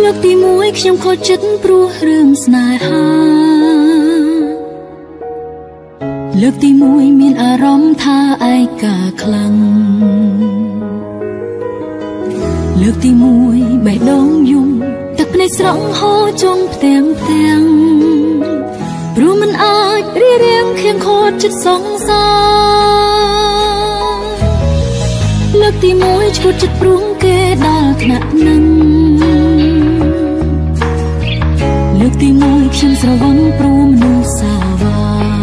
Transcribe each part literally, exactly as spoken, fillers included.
กទីមួយខ្ញុំខូចចិត្តព្រោះរឿងស្នេហាលើកទីមួយមានអារម្មណ៍ថាឯកាខ្លាំងលើកទីមួយបេះដូងយំទឹកភ្នែកស្រក់ហូរចុងផ្ទាំងផ្ទាំងព្រោះមិនអាចរៀបរៀងខៀងខូចចិត្តសង្សារលើកទីមួយឈួតចិត្តព្រោះគេដល់ថ្នាក់នឹងលើកទីមួយខ្ញុំស្រវឹងព្រោះមនុស្សសាវា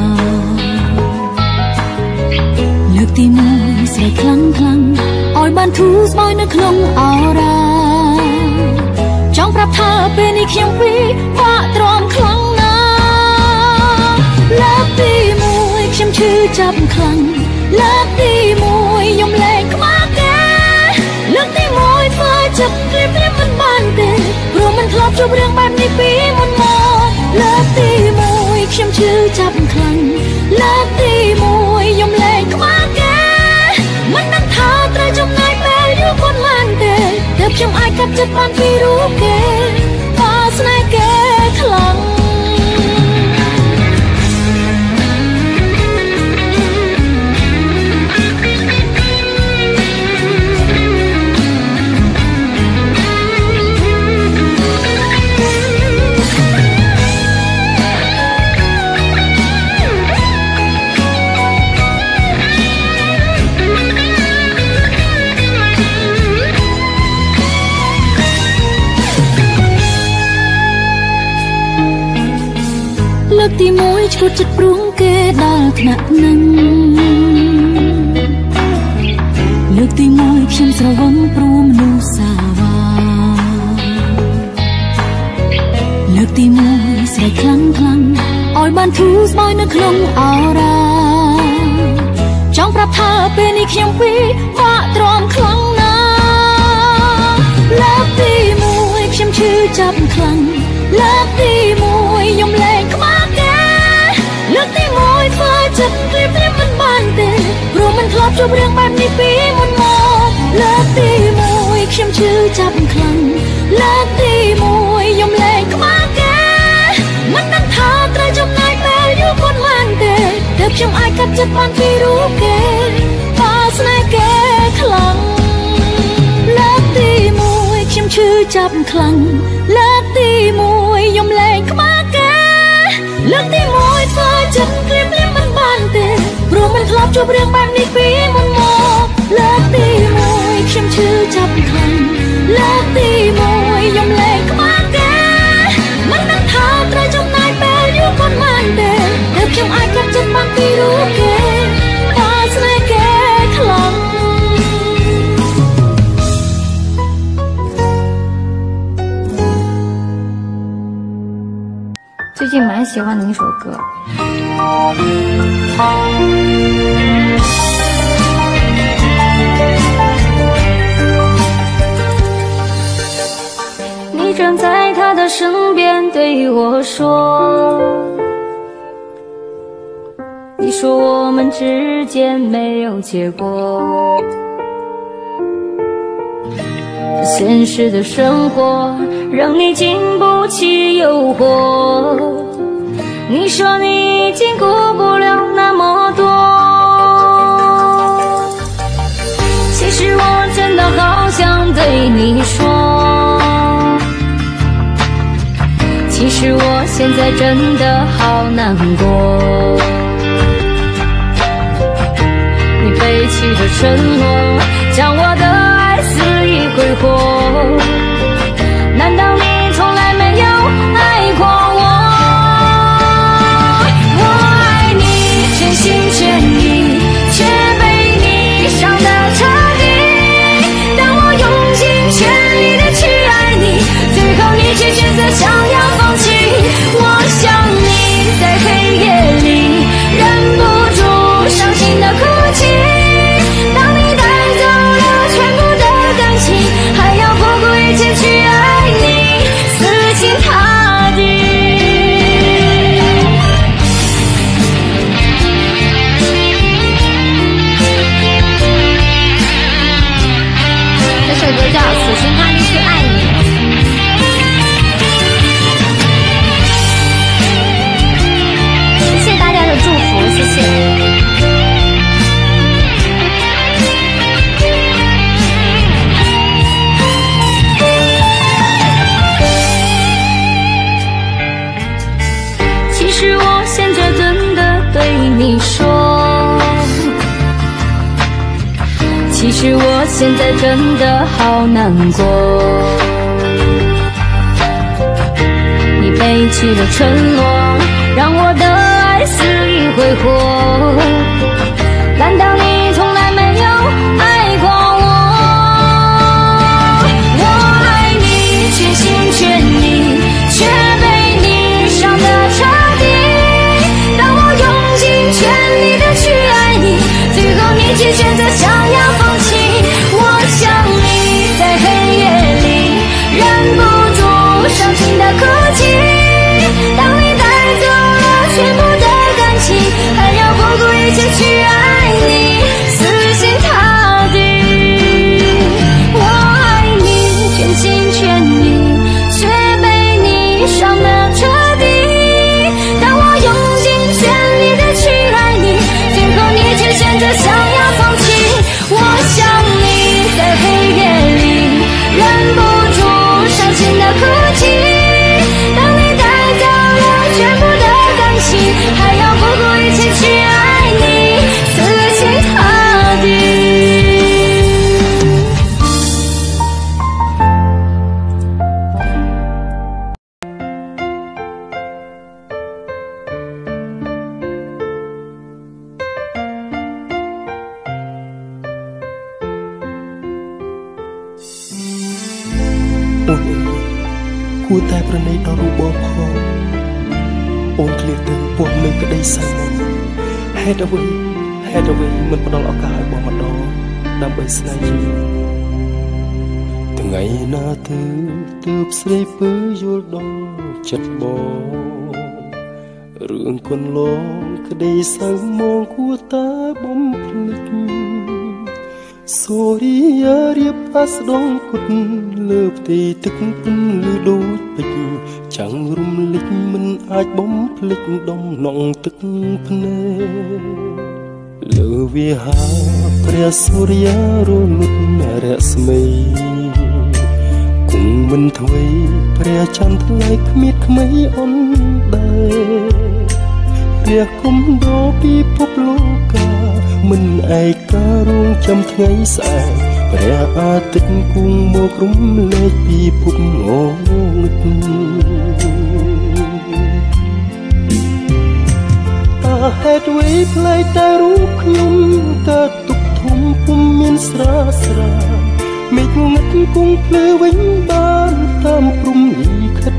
លើកទីមួយស្រែកខ្លាំងខ្លាំងឲ្យបានធូរស្បើយនៅក្នុងអរ៉ាចង់ប្រាប់ថាពេលនេះខ្ញុំពីបាក់ទ្រាំខ្លាំងណាស់លើកទីមួយខ្ញុំឈឺចាប់ខ្លាំងលើកទីមួយខ្ញុំលែងខ្មាស់គេលើកទីមួយធ្វើចិត្តព្រាបព្រាបមិនបានទេព្រោះមិនធ្លាប់ជួបរឿងបែបនេះពីមុនមកលើកទីមួយខ្ញុំឈឺចាប់ខ្លាំងលើកទីមួយខ្ញុំលែងខ្មាស់គេមិនដឹងថាត្រូវចំណាយពេលយូរប៉ុន្មានទេទើបខ្ញុំអាចកាត់ចិត្តបានពីរូបគេបើស្នេហ៍គេខ្លាំងលើកទីមួយឈួតចិត្តព្រោះគេដល់ថ្នាក់នឹងលើកទីមួយខ្ញុំស្រវឹងព្រោះមនុស្សសាវាលើកទីមួយស្រែកខ្លាំងខ្លាំងឲ្យបានធូរស្បើយនៅក្នុងអរ៉ាចង់ប្រាប់ថាពេលនេះខ្ញុំពីបាក់ទ្រាំខ្លាំងណាស់លើកទីមួយខ្ញុំឈឺចាប់ខ្លាំងលើកទីមួយខ្ញុំលែងខ្មាស់លើកទីមួយធ្វើចិត្តព្រាបព្រាបមិនបានទេព្រោះមិនធ្លាប់ជួបរឿងបែបនេះពីមុនមកលើកទីមួយខ្ញុំឈឺចាប់ខ្លាំងលើកទីមួយខ្ញុំលែងខ្មាស់គេមិនដឹងថាត្រូវចំណាយពេលយូរប៉ុន្មានទេទើបខ្ញុំអាចកាត់ចិត្តបានពីរូបគេបើស្នេហ៍គេខ្លាំងលើកទីមួយខ្ញុំឈឺចាប់ខ្លាំងលើកទីមួយខ្ញុំលែងខ្មាស់គេលើកទីមួយធ្វើចិត្តព្រាបព្រាបមិនបានទេព្រោះមិនធ្លាប់ជួបរឿងបែបនេះពីមុនមកលើកទីមួយខ្ញុំឈឺចាប់ខ្លាំងលើកទីមួយខ្ញុំលែងខ្មាស់គេមិនដឹងថាត្រូវចំណាយពេលយូរប៉ុន្មានទេទើបខ្ញុំអាចកាត់ចិត្តបានពីរូបគេបើស្នេហ៍គេខ្លាំង最近蛮喜欢的一首歌。你站在他的身边对我说，你说我们之间没有结果，现实的生活让你经不起诱惑，你说你已经顾不了那么多，其实我真的好想对你说，其实我现在真的好难过，你背弃的承诺将我的爱肆意挥霍，难道你从来没有爱过我？我爱你全心全意，却被你伤得彻底，当我用尽全力的去爱你，最后你却选择想要放弃，我想你在黑夜里忍不住伤心的哭泣，当你带走实我现在真的好难过。你背弃了承诺，让我的爱肆意挥霍。难道你从来没有爱过我？我爱你，全心全意，却被你伤得彻底。当我用尽全力的去爱你，最后你却选择想要放弃。我想你在黑夜里忍不住伤心的哭泣。当你带走了全部的感情，还要不顾一切去爱你，死心塌地。我爱你，全心全意，却被你伤得彻底。当我用尽全力的去爱你，最后你却选择想要放弃。我想你在黑夜里忍不住伤心的哭泣。当你带走了全部的感情，还要不顾一切去爱你，死心塌地。 អូនអើយគួរតែប្រណីដល់រូបបងផងអូនឃ្លាតទៅពំនឹងក្តីសៅមកហេតុអ្វីហេតុអ្វីមិនផ្ដល់ឱកាសឲ្យបងម្ដងដើម្បីស្នេហ៍យូរថ្ងៃណាទៅទើបស្រីពើយល់ដល់ចិត្តបងរឿងកូនលងក្តីសៅមកគួរតែបំភ្លេចសូរីយ៉ារៀបអាស្ដងគុតលើផ្ទៃទឹកពុនលឺដូចពេជ្រចាំងរំលេចមិនអាចបំភ្លេចដំណងទឹកភ្នែកលើវាហាព្រះសូរិយារលត់រស្មីគង់មិនធ្វេព្រះច័ន្ទថ្លៃគ្មានក្មេអនដែរព្រះគុំដោពិភពលោកកាមិនឯការរងចាំថ្ងៃស្អែកព្រះអាទិត្យគង់មករំលែកពិភពងងឹតតើហេតុអ្វីផ្លែកតែរូបខ្ញុំក៏ទុកធំពុំមានស្រាស្រាមេឃងឹតគង់ភ្លឺវិញបានតាមព្រំលីខិត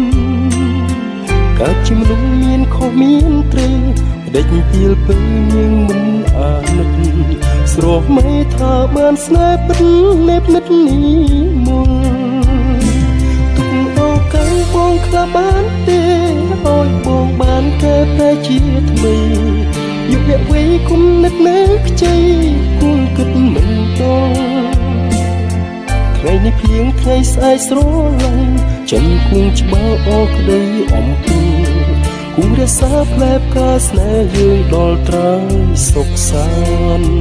កើតជាមនុស្សមានខុសមានត្រូវដេចពីលពើនាងមិនអាណិតស្រស់មេថាបានស្នេហ៍ពិតនេបនិតនេះមកទុកឱកាសបងខ្លះបានទេឲ្យបងបានកែតែជាថ្មីយុវវ័យគុំនឹកនៅខ្ចីគង់គិតមិនដល់ថ្ងៃនេះភ្លៀងថ្ងៃស្អែកស្រឡាញ់ចិនគង់ច្បាល់អក្តីអំពើគង់រក្សាផ្លែផ្កាស្នេហ៍យើងដល់ត្រើយសុខសាន្ត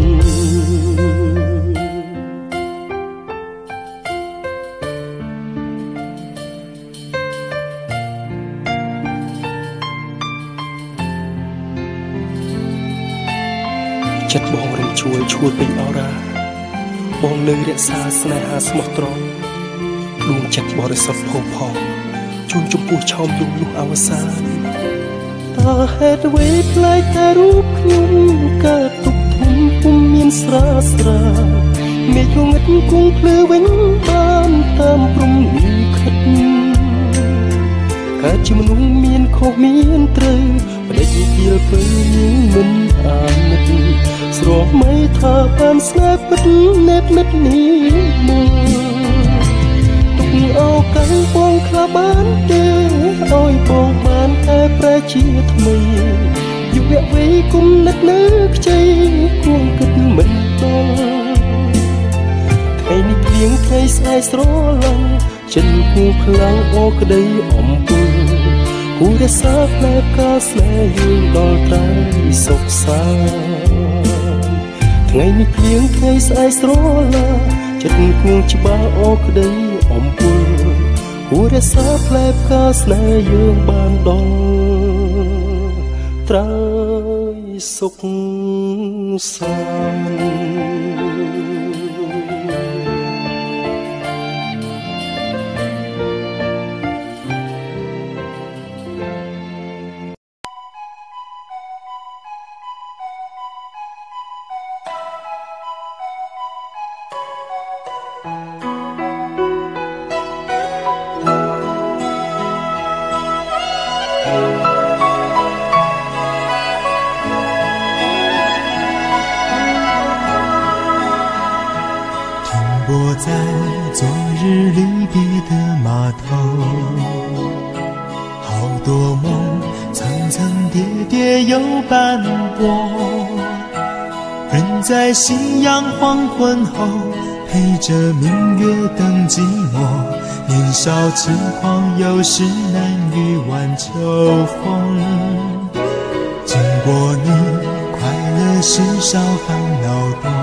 ចិត្តបងរំជួយឈួតពេញអរ៉ាបងនៅរក្សាស្នេហាស្មោះត្រង់ដួងចិត្តបរិសុទ្ធផូរផង់ជូនចំពោះឆោមយំលុះអវសានតើហេតុអ្វីផ្លែកតែរូបខ្ញុំកើតទុកធំពុំមានស្រាស្រាមេឃងឹតគង់ភ្លឺវិញបានតាមព្រំលីខិតកើតជាមនុស្សមានខុសមានត្រូវបដិជាពីលពើនាងមិនអាណិតស្រស់មេថាបានស្នេហ៍ពិតនេបនិតនេះមកទុកឱកាសបងខ្លះបានទេឲ្យបងបានតែប្រែជាថ្មីយុវវ័យគុំនឹកនៅខ្ចីគួងគិតមិនដល់ថ្ងៃនេះភ្លៀងថ្ងៃស្អែកស្រឡាញ់ចិនគូខ្លាំងអក្តីអំពើគូរក្សាផ្លែផ្កាស្នេហ៍យើងដល់ត្រើយសុខសាន្តថ្ងៃនេះភ្លៀងថ្ងៃស្អែកស្រឡាញ់ចិត្តគួងច្បាស់អក្តីអំពើគូរក្សាផ្លែផ្កាស្នេហ៍យើងបានដល់ត្រើយសុខសាន្ត泊在昨日离别的码头，好多梦层层叠叠又斑驳，人在夕阳黄昏后陪着明月等寂寞，年少轻狂有时难御晚秋风，经过你快乐时少烦恼多，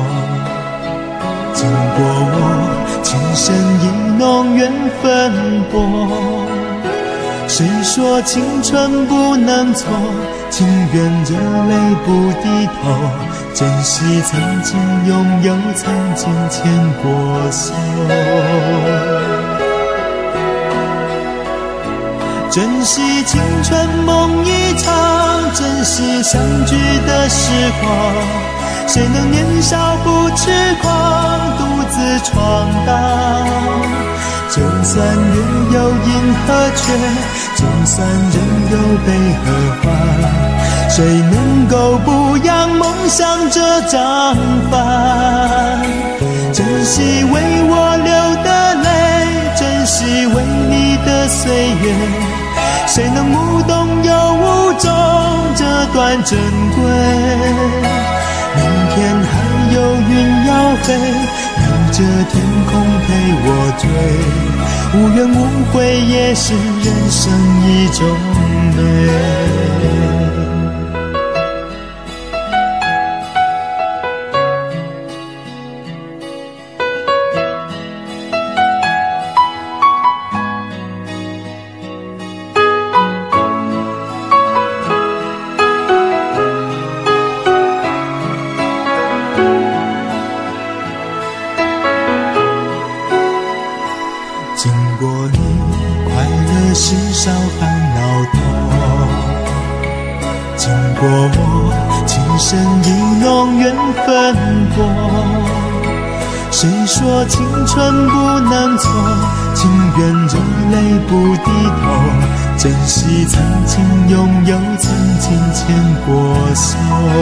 经过我情深意浓缘分薄，谁说青春不能错，情愿热泪不低头，珍惜曾经拥有，曾经牵过手，珍惜青春梦一场，珍惜相聚的时光，谁能年少不痴狂，独自闯荡？就算月有阴和缺，就算人有悲和欢，谁能够不扬梦想这张帆？珍惜为我流的泪，珍惜为你的岁月，谁能无动又无衷这段珍贵？明天还有云要飞，留着天空陪我追，无怨无悔也是人生一种美。过我情深意浓缘分薄，谁说青春不能错，情愿热泪不低头，珍惜曾经拥有，曾经牵过手，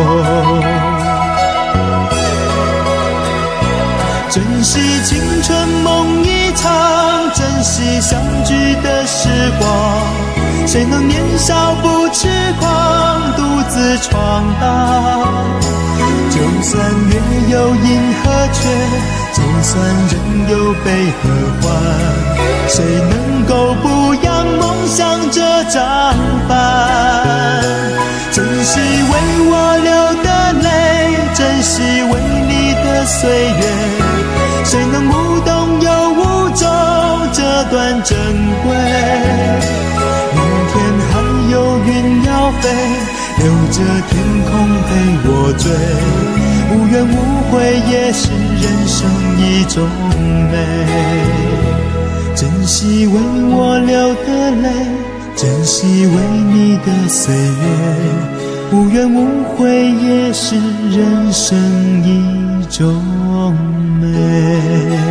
珍惜青春梦一场，珍惜相聚的时光，谁能年少不痴狂，独自闯荡？就算月有阴和缺，就算人有悲和欢，谁能够不扬梦想这张帆？珍惜为我流的泪，珍惜为你的岁月，谁能无动又无衷这段珍贵？还有云要飞，留着天空陪我追，无怨无悔也是人生一种美。珍惜为我流的泪，珍惜为你的岁月，无怨无悔也是人生一种美。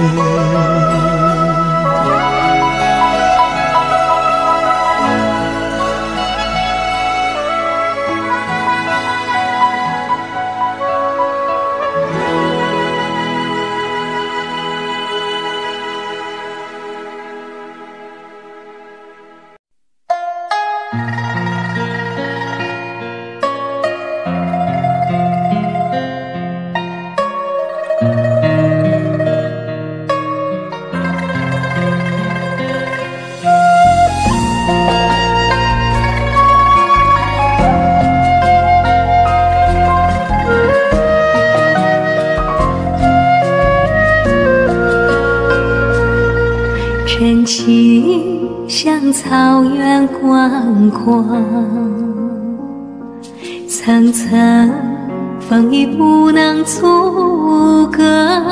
真情像草原广阔，层层风雨不能阻隔，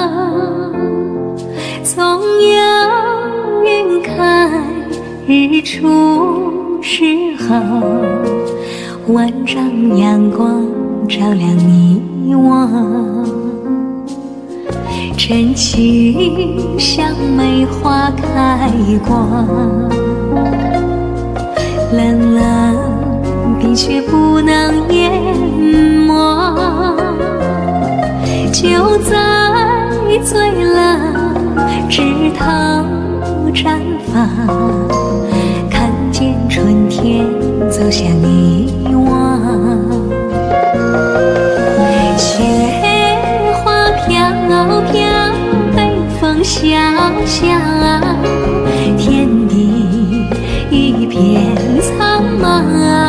总有云开日出时候，万丈阳光照亮你我。 真情像梅花开过，冷冷冰雪不能淹没，就在最冷枝头绽放，看见春天走向你我。雪花飘飘，北风萧萧，天地一片苍茫。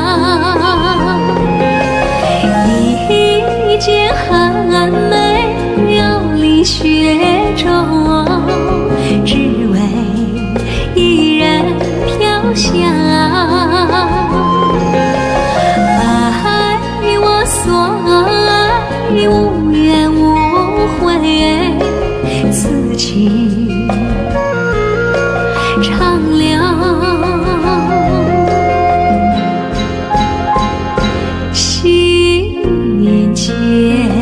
一剪寒梅飘离雪中，只为一人飘香。爱我所爱，无怨无悔，此情长留心间。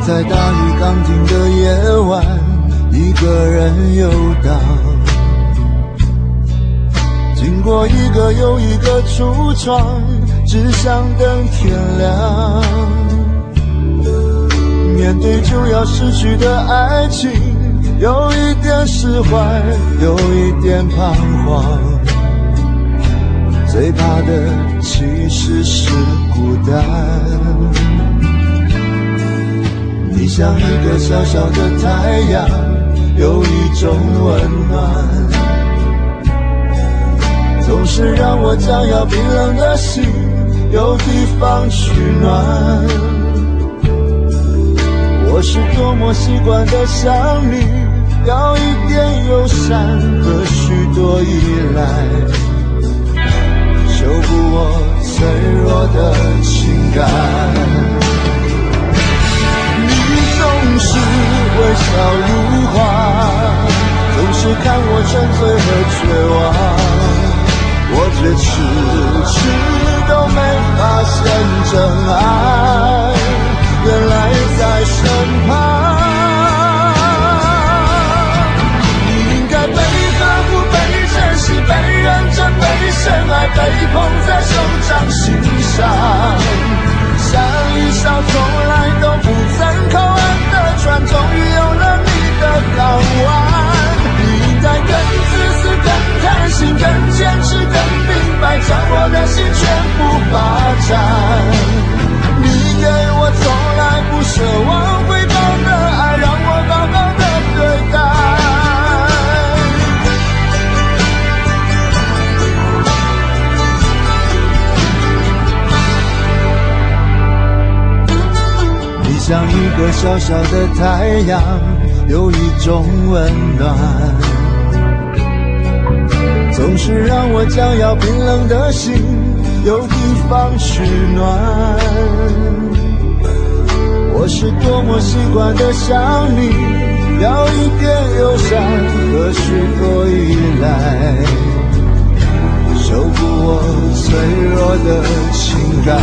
在大雨刚停的夜晚，一个人游荡，经过一个又一个橱窗，只想等天亮。面对就要失去的爱情，有一点释怀，有一点彷徨。最怕的其实是孤单。你像一个小小的太阳，有一种温暖，总是让我将要冰冷的心有地方取暖。我是多么习惯的想你，要一点友善和许多依赖，修补我脆弱的情感。你总是微笑如花，总是看我沉醉和绝望，我却迟迟都没发现真爱原来在身旁。你应该被呵护、被珍惜、被认真、被深爱，被捧在手掌心上，像一艘从来都不曾靠岸的船，终于有了你的港湾。你应该更自私、更贪心、更坚持、更明白，将我的心全部霸占。你给我从来不奢望回报的爱，让我高高的对待。你像一个小小的太阳，有一种温暖，总是让我将要冰冷的心有地方取暖。我是多么习惯的想你，要一点友善和许多依赖，修补我脆弱的情感。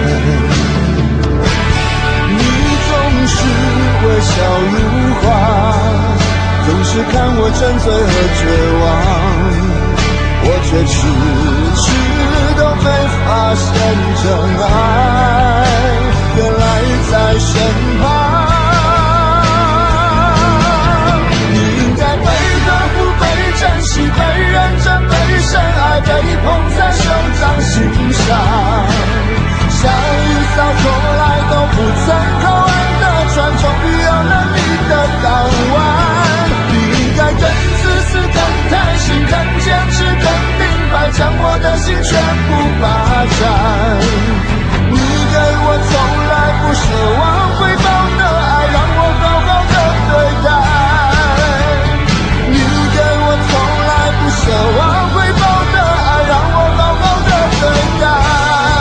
你总是微笑如花，总是看我沉醉和绝望，我却迟迟都没发现真爱原来在身旁。你应该被呵护、被珍惜、被认真、被深爱，被捧在手掌心上，像一艘从来都不曾靠岸的船，终于有了你的港湾。你应该更自私、更贪心、更坚持、更明白，将我的心全部霸占。你给我从来不奢望回报的爱，让我高高的对待。你给我从来不奢望回报的爱，让我高高的对待。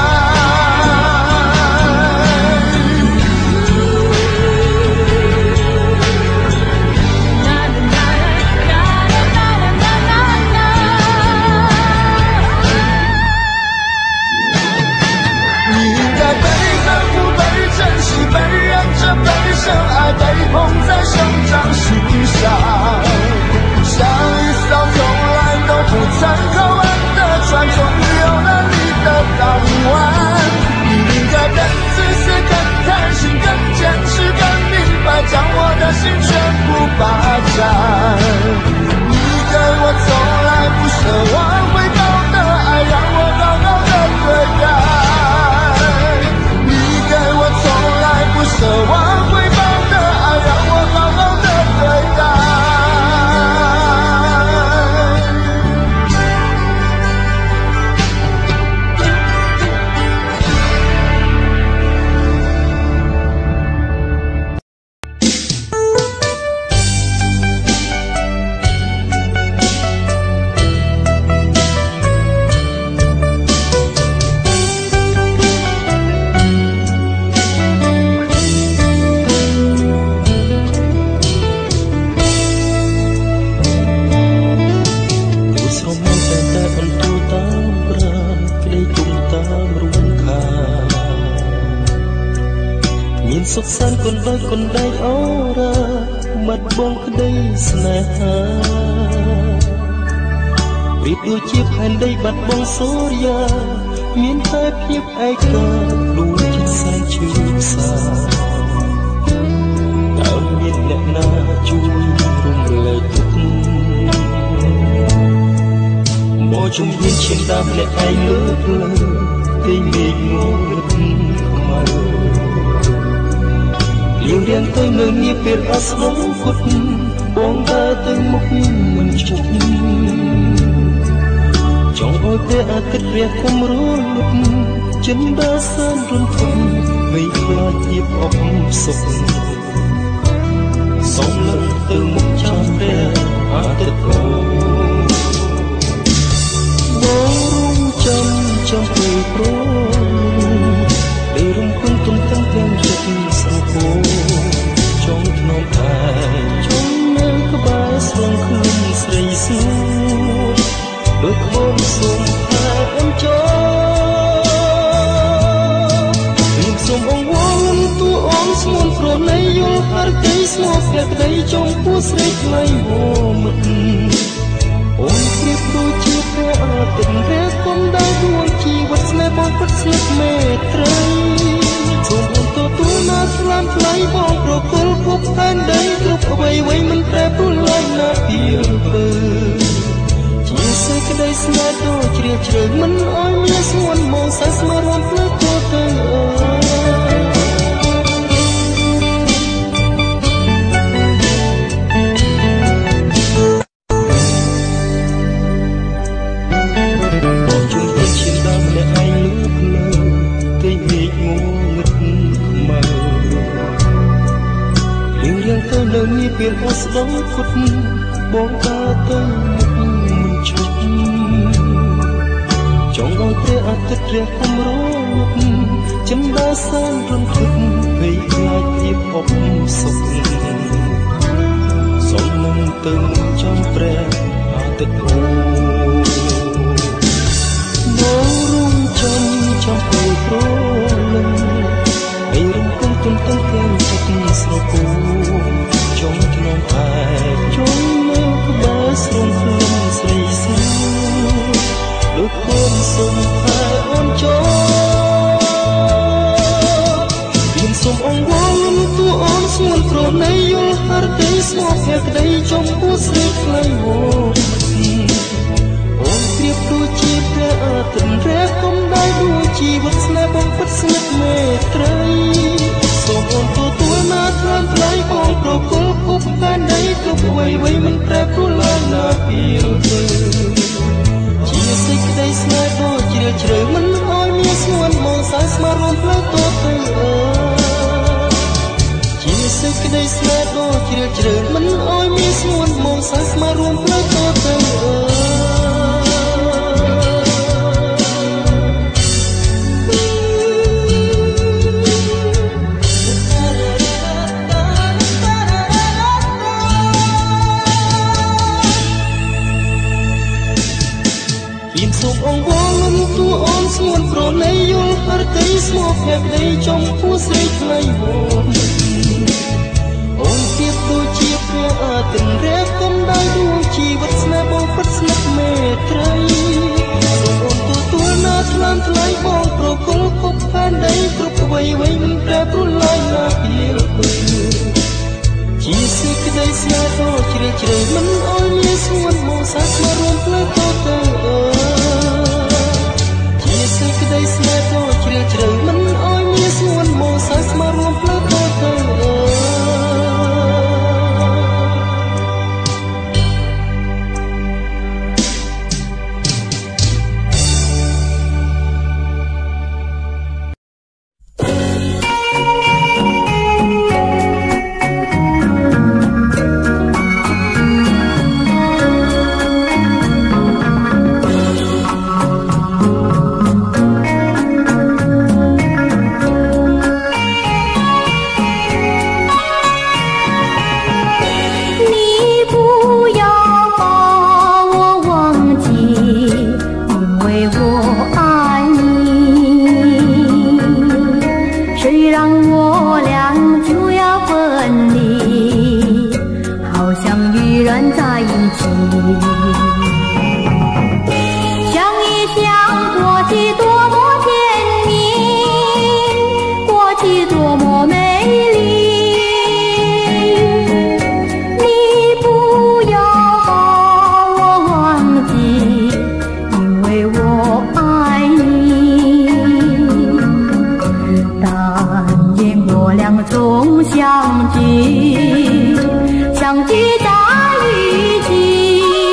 深爱被捧在手掌心上，像一艘从来都不曾靠岸的船，终于有了你的港湾。你应该更自私、更贪心、更坚持、更明白，将我的心全部霸占。你给我从来不奢望回报的爱，让我高高的对待。你给我从来不奢望回报的爱，让我高高សុខសាន្តគុណដោយគុណដៃអូរ៉ាមាត់បងក្តីស្នេហាប្រៀបដូចជាផែនដីបាត់បង់សូរិយាមានតែភាពឯកាដូចជាសែនឈឺផ្សាតើមានអ្នកណាជួយរំលែកទុក្ខមកជំនាញឈាមតាមអ្នកឯងលើកលើទីមេឃងងឹតខ្មៅលៀងរៀងទៅនៅនាពេលអស្ដងគត់បងដើរទៅមុខមិនឈប់ចង់ឲ្យព្រះអាទិត្យរះគំរលត់ចិនដើរសែនរន្ធត់មិនខ្លាចទៀតអបសុខសូមលើកទៅមុខចាំព្រះអាទិត្យអូបងរំចាំចាំពេលព្រមដែលរំពឹងទុំទាំងទាំងចិត្តស្រពោចង់ធ្នមតែចង់នៅក្បែរស្រងខ្លួនស្រីសួរដូចក្បូនសូមតែអញ្ជើរៀបសូមអង្វរទូអងស្ងួនប្រណីយល់ហរតីស្មោះព្រះក្តីចង់ពោះស្រីថ្លៃហូមិតអូនព្រៀបដូចជាព្រះអាទិត្យរះគំដៅដួងជីវិតស្នេហ៍បងពិតស្និទ្ធមេត្រីសូមអូនទទួលមកស្លាមថ្លៃបងប្រគល់ភពផែនដីគ្រប់អ្វីអ្វីមិនប្រែប្រួលឡើយណាពីពើជាសេចក្តីស្នេហ៍ដ៏ជ្រាលជ្រៅមិនអោយមានស្ងួនមកសែស្មើរំផ្លើទៅទៅអើពេលអស្ដងគត់បងដើរទៅមុខមិនឈប់ចង់ឲ្យព្រះអាទិត្យរះគំរលត់ចិនដើរសែនរន្ធត់ភ័យខ្លាចភាពអបសុខសូមនឹងទៅមុខចាំព្រះអាទិត្យអូបងរំចាំចាំពេលព្រលឹមឲ្យរំពឹងទុំទាំងទាំងចិត្តស្រពោចង់ធ្នមតែចង់នៅក្បែរស្រងខ្លួនស្រីសួរដូចកូនសូមតែអូនចោមានសូមអង្វរទូអូនស្ងួនប្រណីយល់ហរតីស្មោះព្រះក្តីចង់ពោះស្រីថ្លៃហូអូនព្រៀបដូចជាព្រះអាទិត្យរះគំដៅដួងជីវិតស្នេហ៍បងពិតស្និទ្ធមេត្រីសូមអូនទទួលមកថ្លើមថ្លៃបងប្រគល់ភពផែនដីគ្រប់អ្វីអ្វីមិនប្រែប្រួលឡើយណាពីទៅជាសេចក្តីស្នេហ៍ដ៏ជ្រាលជ្រៅមិនអោយមានស្ងួនមកសែស្មើរំផ្លើទៅទៅអើជាសេចក្តីស្នេហ៍ដ៏ជ្រាលជ្រៅមិនអោយមានស្ងួនមកសែស្មើរំផ្លើទៅទៅអើសូមអង្វរទូអូនស្ងួនប្រណីយល់ហរតីស្មោះព្រះក្តីចង់ពោះស្រីថ្លៃហូអូនទៀបដូចជាព្រះអាទិត្យរះគំដៅដួងជីវិតស្នេហ៍បងពិតស្និទ្ធមេត្រីសូមអូនទទួលណាថ្លើមថ្លៃបងប្រគល់ភពផែនដីគ្រប់អ្វីអ្វីមិនប្រែប្រួលឡើយណាពីទៅជាសេចក្តីស្នេហ៍ដ៏ជ្រាលជ្រៅមិនអោយមានស្ងួនមកសែស្មើរំផ្លើទៅទៅអើជាសេចក្តីស្នេហ៍ដ៏ជ្រាលជ្រៅមិនអោយមានស្ងួនមកសែស្មើរំផ្លើទៅទៅអើ让我俩。 过去多么甜蜜，过去多么美丽。你不要把我忘记，因为我爱你。但愿我俩总相聚，相聚在一起。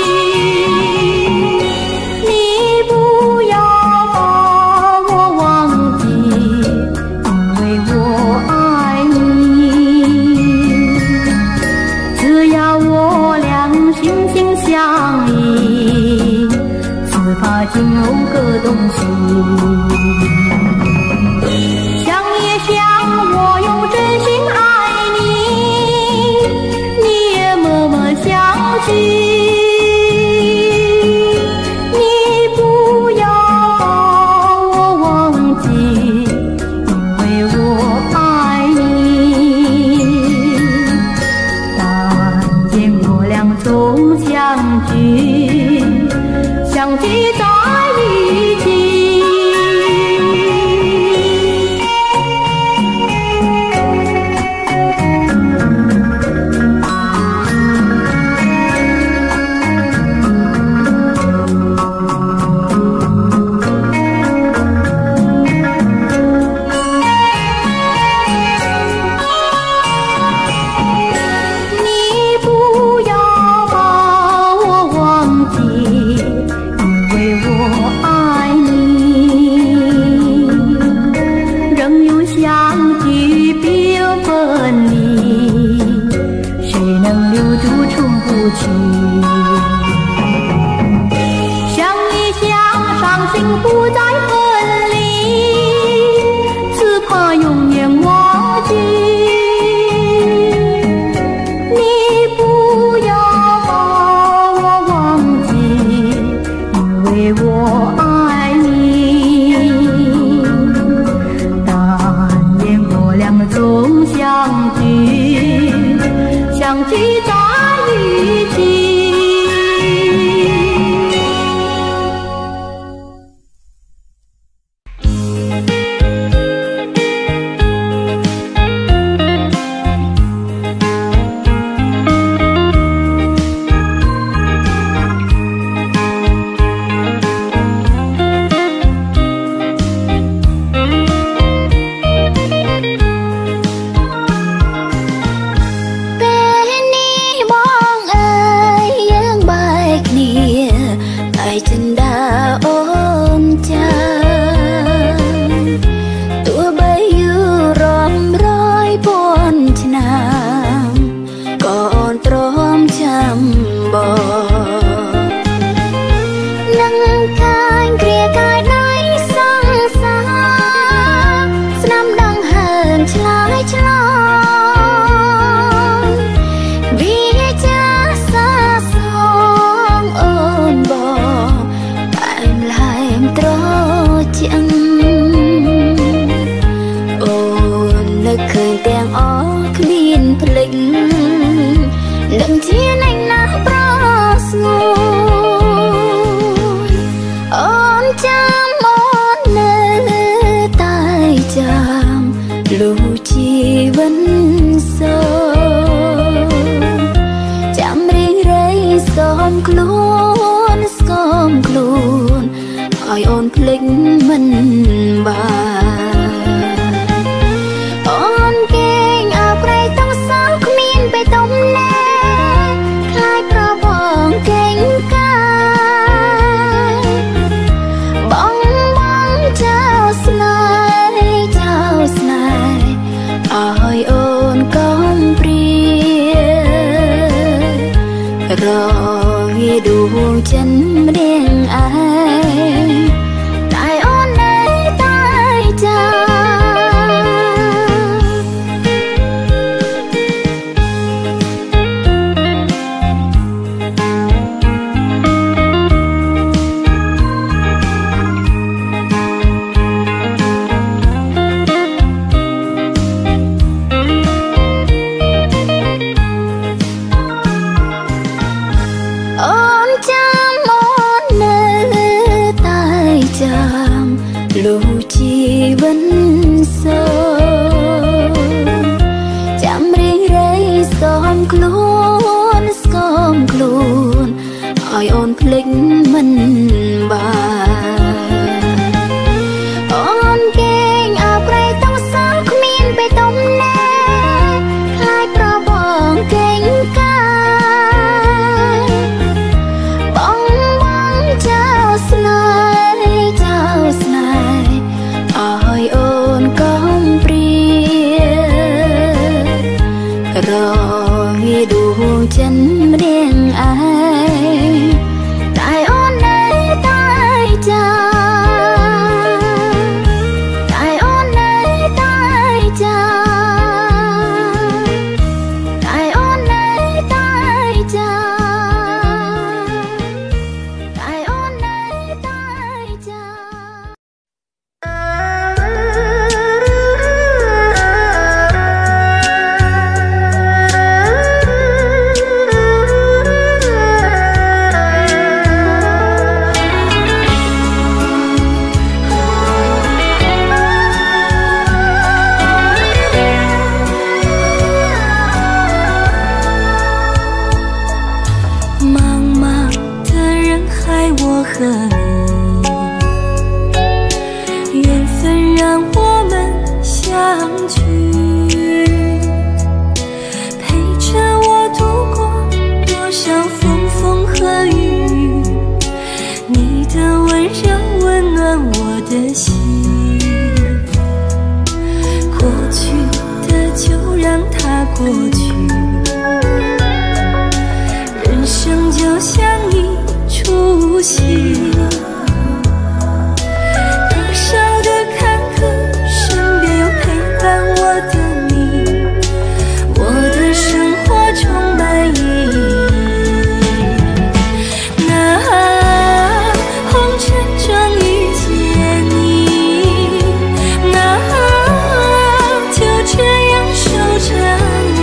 仅有个东西，想也想，我用真心爱你，你也默默想起。你不要把我忘记，因为我爱你。但愿我俩总相聚，相聚在一起。你不要把我忘记，因为我爱你。仍有相聚必有分离，谁能留住冲不去？想一想，伤心不再分离，只怕永远忘记。你不要把我忘记，因为我爱你。但愿我俩总相聚，相聚在一起。chân riêng ai tại ôn nơi tai ចាំលុះជីវិនសូចាំរៀងរៃសូមខ្លួនស្គមខ្លួនឲ្យអូនភ្លេចមិនបានអូនកេងអប្រៃតង់សងគ្មានបេតុំណាខ្លាចប្របងកេងកាបងបងចៅស្នេហ៍ចៅស្នេហ៍ឲ្យអូនកុំព្រារងាដួងចិនម្នាក់ឯងតែអូននៅតែចាំតែអូននៅតែចាំតែអូននៅតែចាំតែអូននៅតែចាំ过去，人生就像一出戏，多少的坎坷，身边有陪伴我的你，我的生活充满意义。那红尘中遇见你，那就这样守着。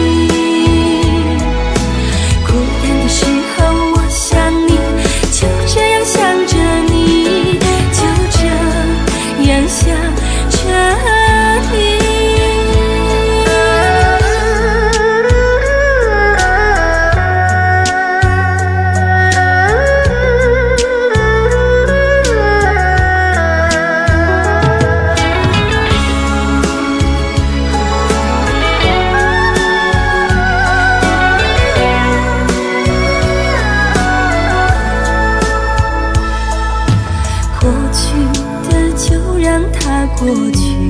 过去，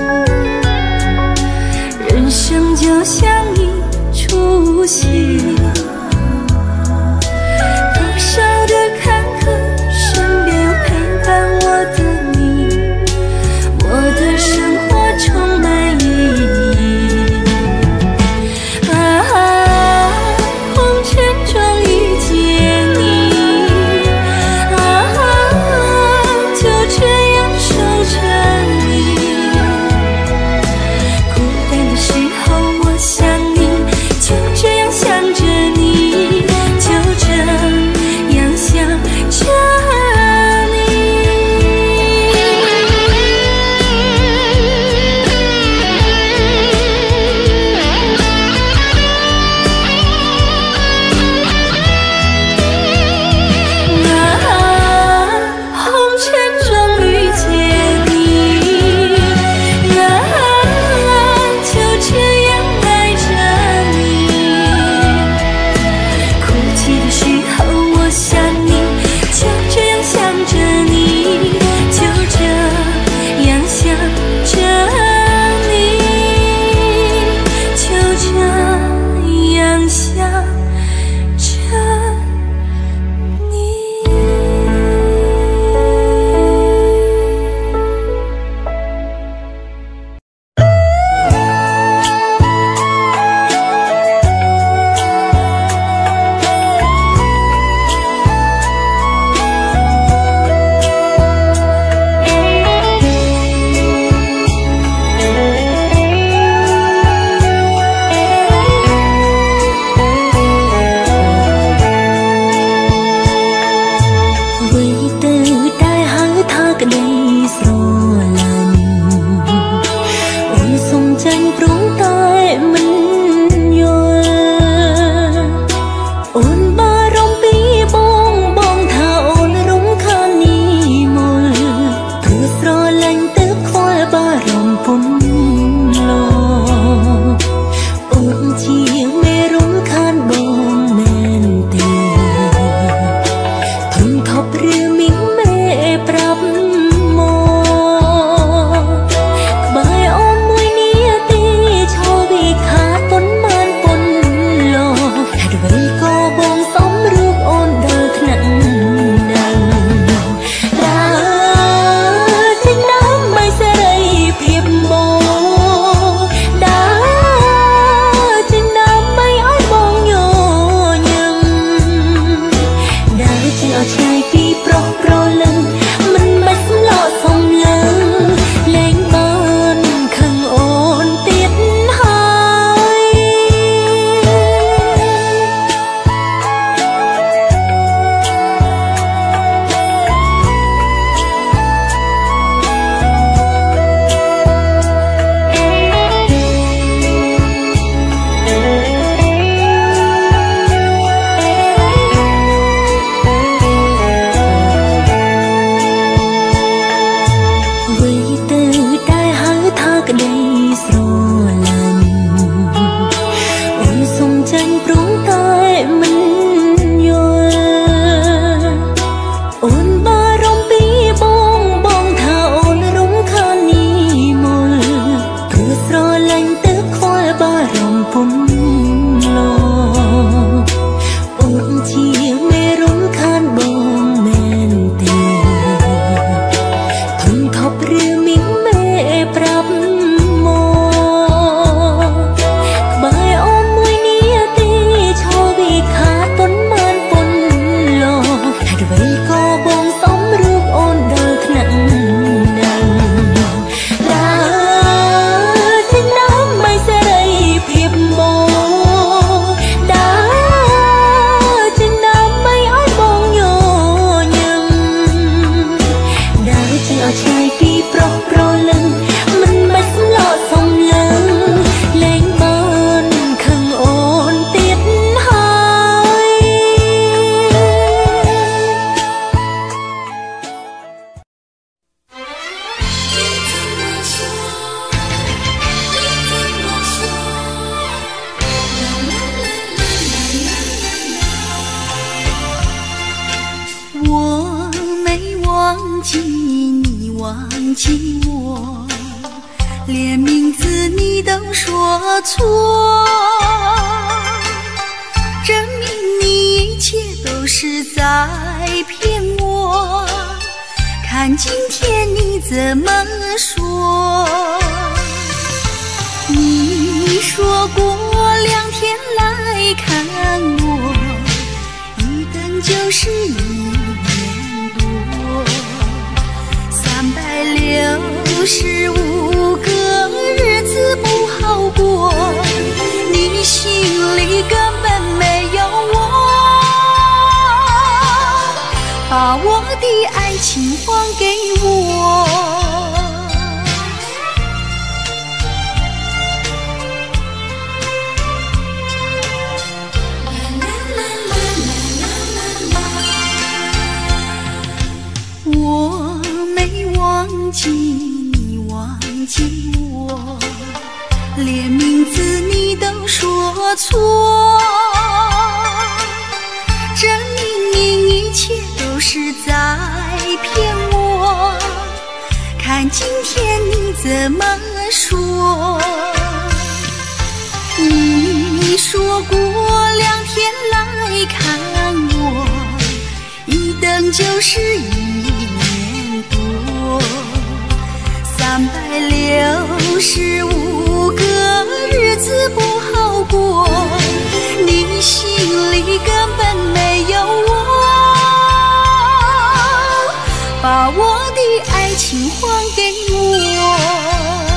人生就像一出戏，多少的坎坷，身边有陪伴我的你，我的生活充满意义。啊，红尘中遇见你，啊，就这样守着。孤单的时候，我想你，就这样想着。 记你，忘记我，连名字你都说错，证明你一切都是在骗我。看今天你怎么说？你说过两天来看我，一等就是一年多，三百六十五个日子不好过，你心里根本没有我，把我的爱情还给我。我没忘记你，忘记我，连名字你都说错，证明你一切都是在骗我。看今天你怎么说？你说过两天来看我，一等就是一多，三百六十五个日子不好过，你心里根本没有我，把我的爱情还给我。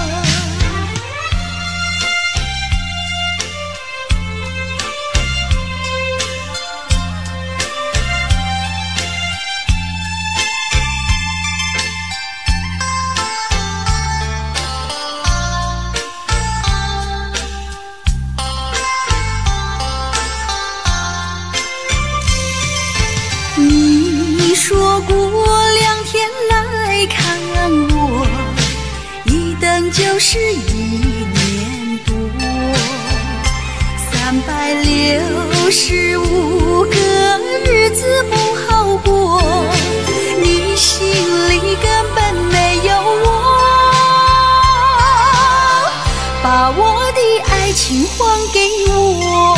你说过两天来看我，一等就是一年多，三百六十五个日子不好过，你心里根本没有我，把我的爱情还给我。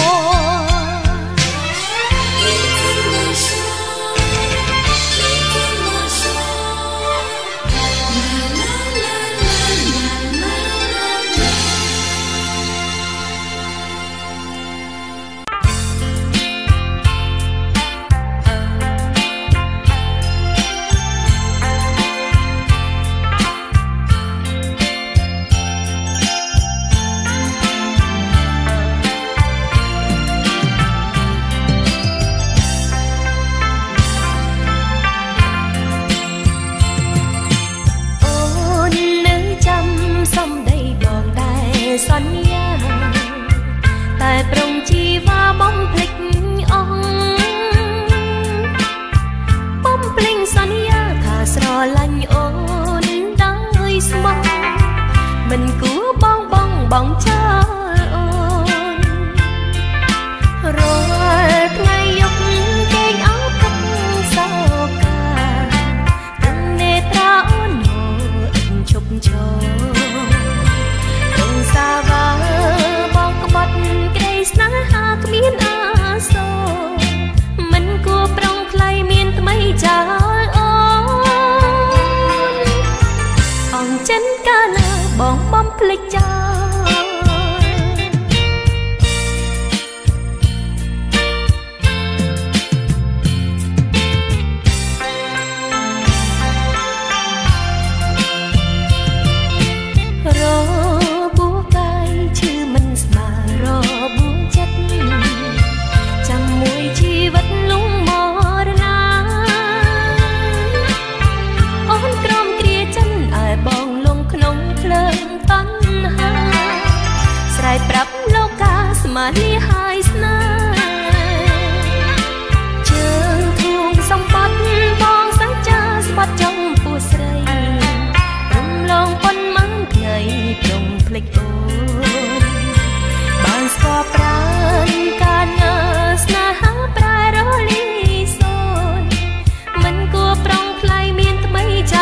សន្យាតែប្រុងជីវ៉ាបំភ្លេចអស់បំភ្លេងសន្យាថាស្រឡាញ់អូនដោយស្មោះមិនគួរបងបងបងចោលអូនរាល់ថ្ងៃយកគេងអោបទឹកសោកាទាំងនេត្រាអូនឈប់ឈរសាវាបងក្បត់ក្តីស្នេហាគ្មានអាសូរមិនគួរប្រុងថ្លៃមានថ្មីចោលអូនអងចិនកាលណាបងបំភ្លេចចោលប្រាប់លោកកាស្មានីហើយស្នេហ៍ជើងធួងសម្បត្តិបងសច្ចាស្បាត់ចំពោះស្រីរំលងប៉ុន្មានថ្ងៃព្រមភ្លេចអូនបានស្គាល់ប្រាណកាលណាស្នេហាប្រែរលីសូនមិនគួរប្រុងថ្លៃមានថ្មីច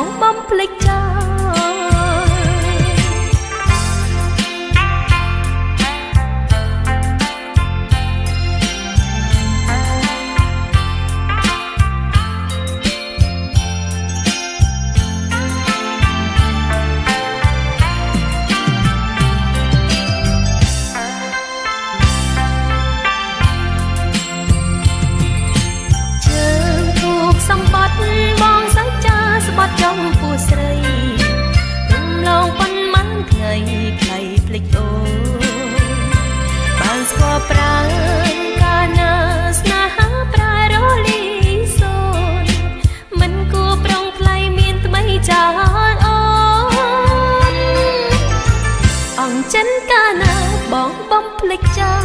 បងបំភ្លេចចោលចំពោះស្រីរំលងប៉ុន្មានថ្ងៃខ្លីភ្លេចអូបានស្គាល់ប្រាណកាលណាស្នេហាប្រែរលីសូនមិនគួរប្រុងថ្លៃមានថ្មីចោលអូនអង្ចិនកាលណាបងបំភ្លេចចោល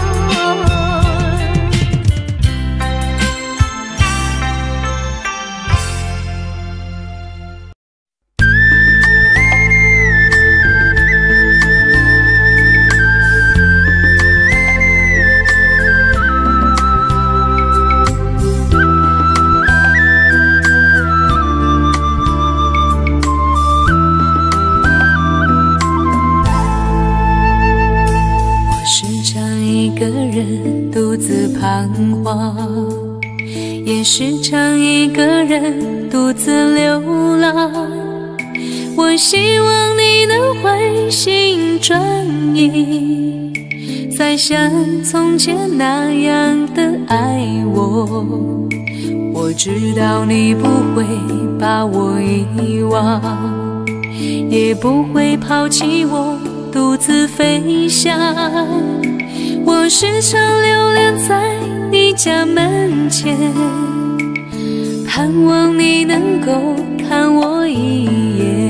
独自彷徨，也时常一个人独自流浪。我希望你能回心转意，再像从前那样的爱我。我知道你不会把我遗忘，也不会抛弃我独自飞翔。我时常流连在你家门前，盼望你能够看我一眼。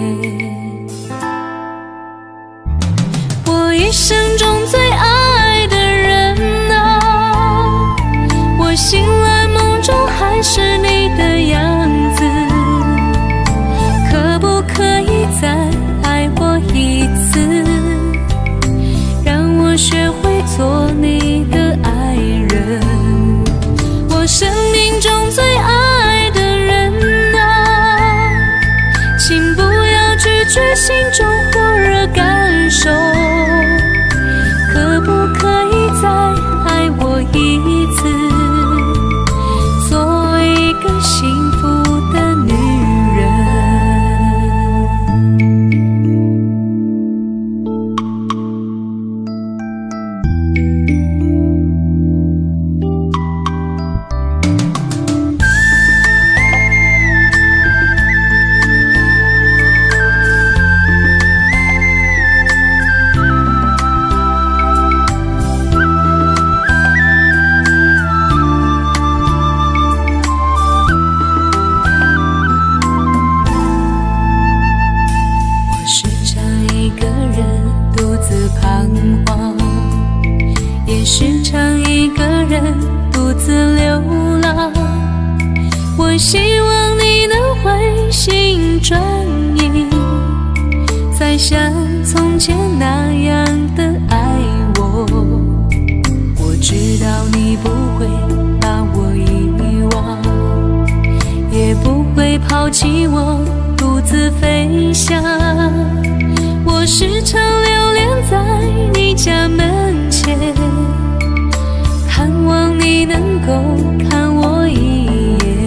我一生中最爱的人啊，我醒来梦中还是你的样子，可不可以再爱我一次，让我学会做你的爱人。我生命中最爱的人啊，请不要拒绝心中火热感受，可不可以再爱我一次，做一个幸福的女人。我希望你能回心转意，再像从前那样的爱我。我知道你不会把我遗忘，也不会抛弃我独自飞翔。我时常流连在你家门前，盼望你能够看我一眼。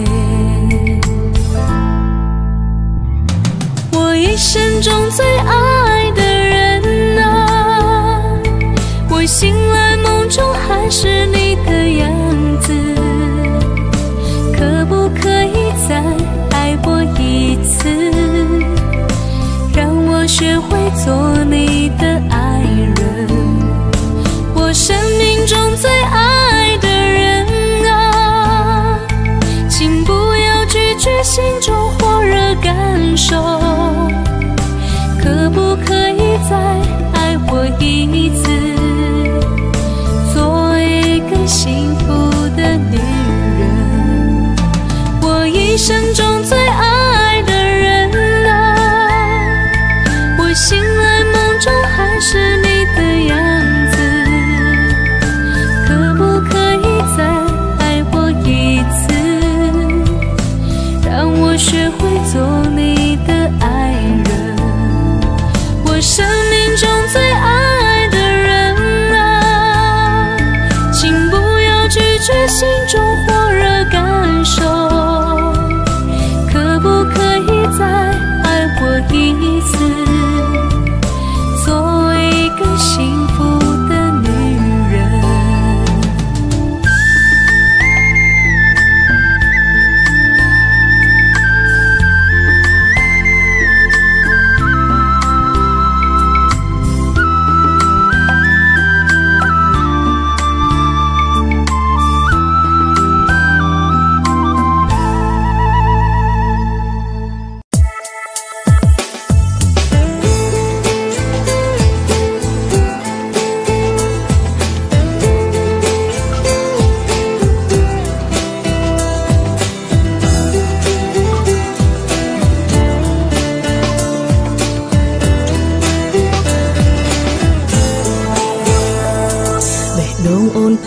我一生中最爱的人啊，我醒来梦中还是你的样子，可不可以再爱我一次，让我学会做你的爱人。我生命中最爱的人啊，请不要拒绝心中火热感受，可不可以再爱我一次，做一个幸福的女人。我一生中最爱的人啊，我醒来梦中还是你的样子，可不可以再爱我一次，让我学会做你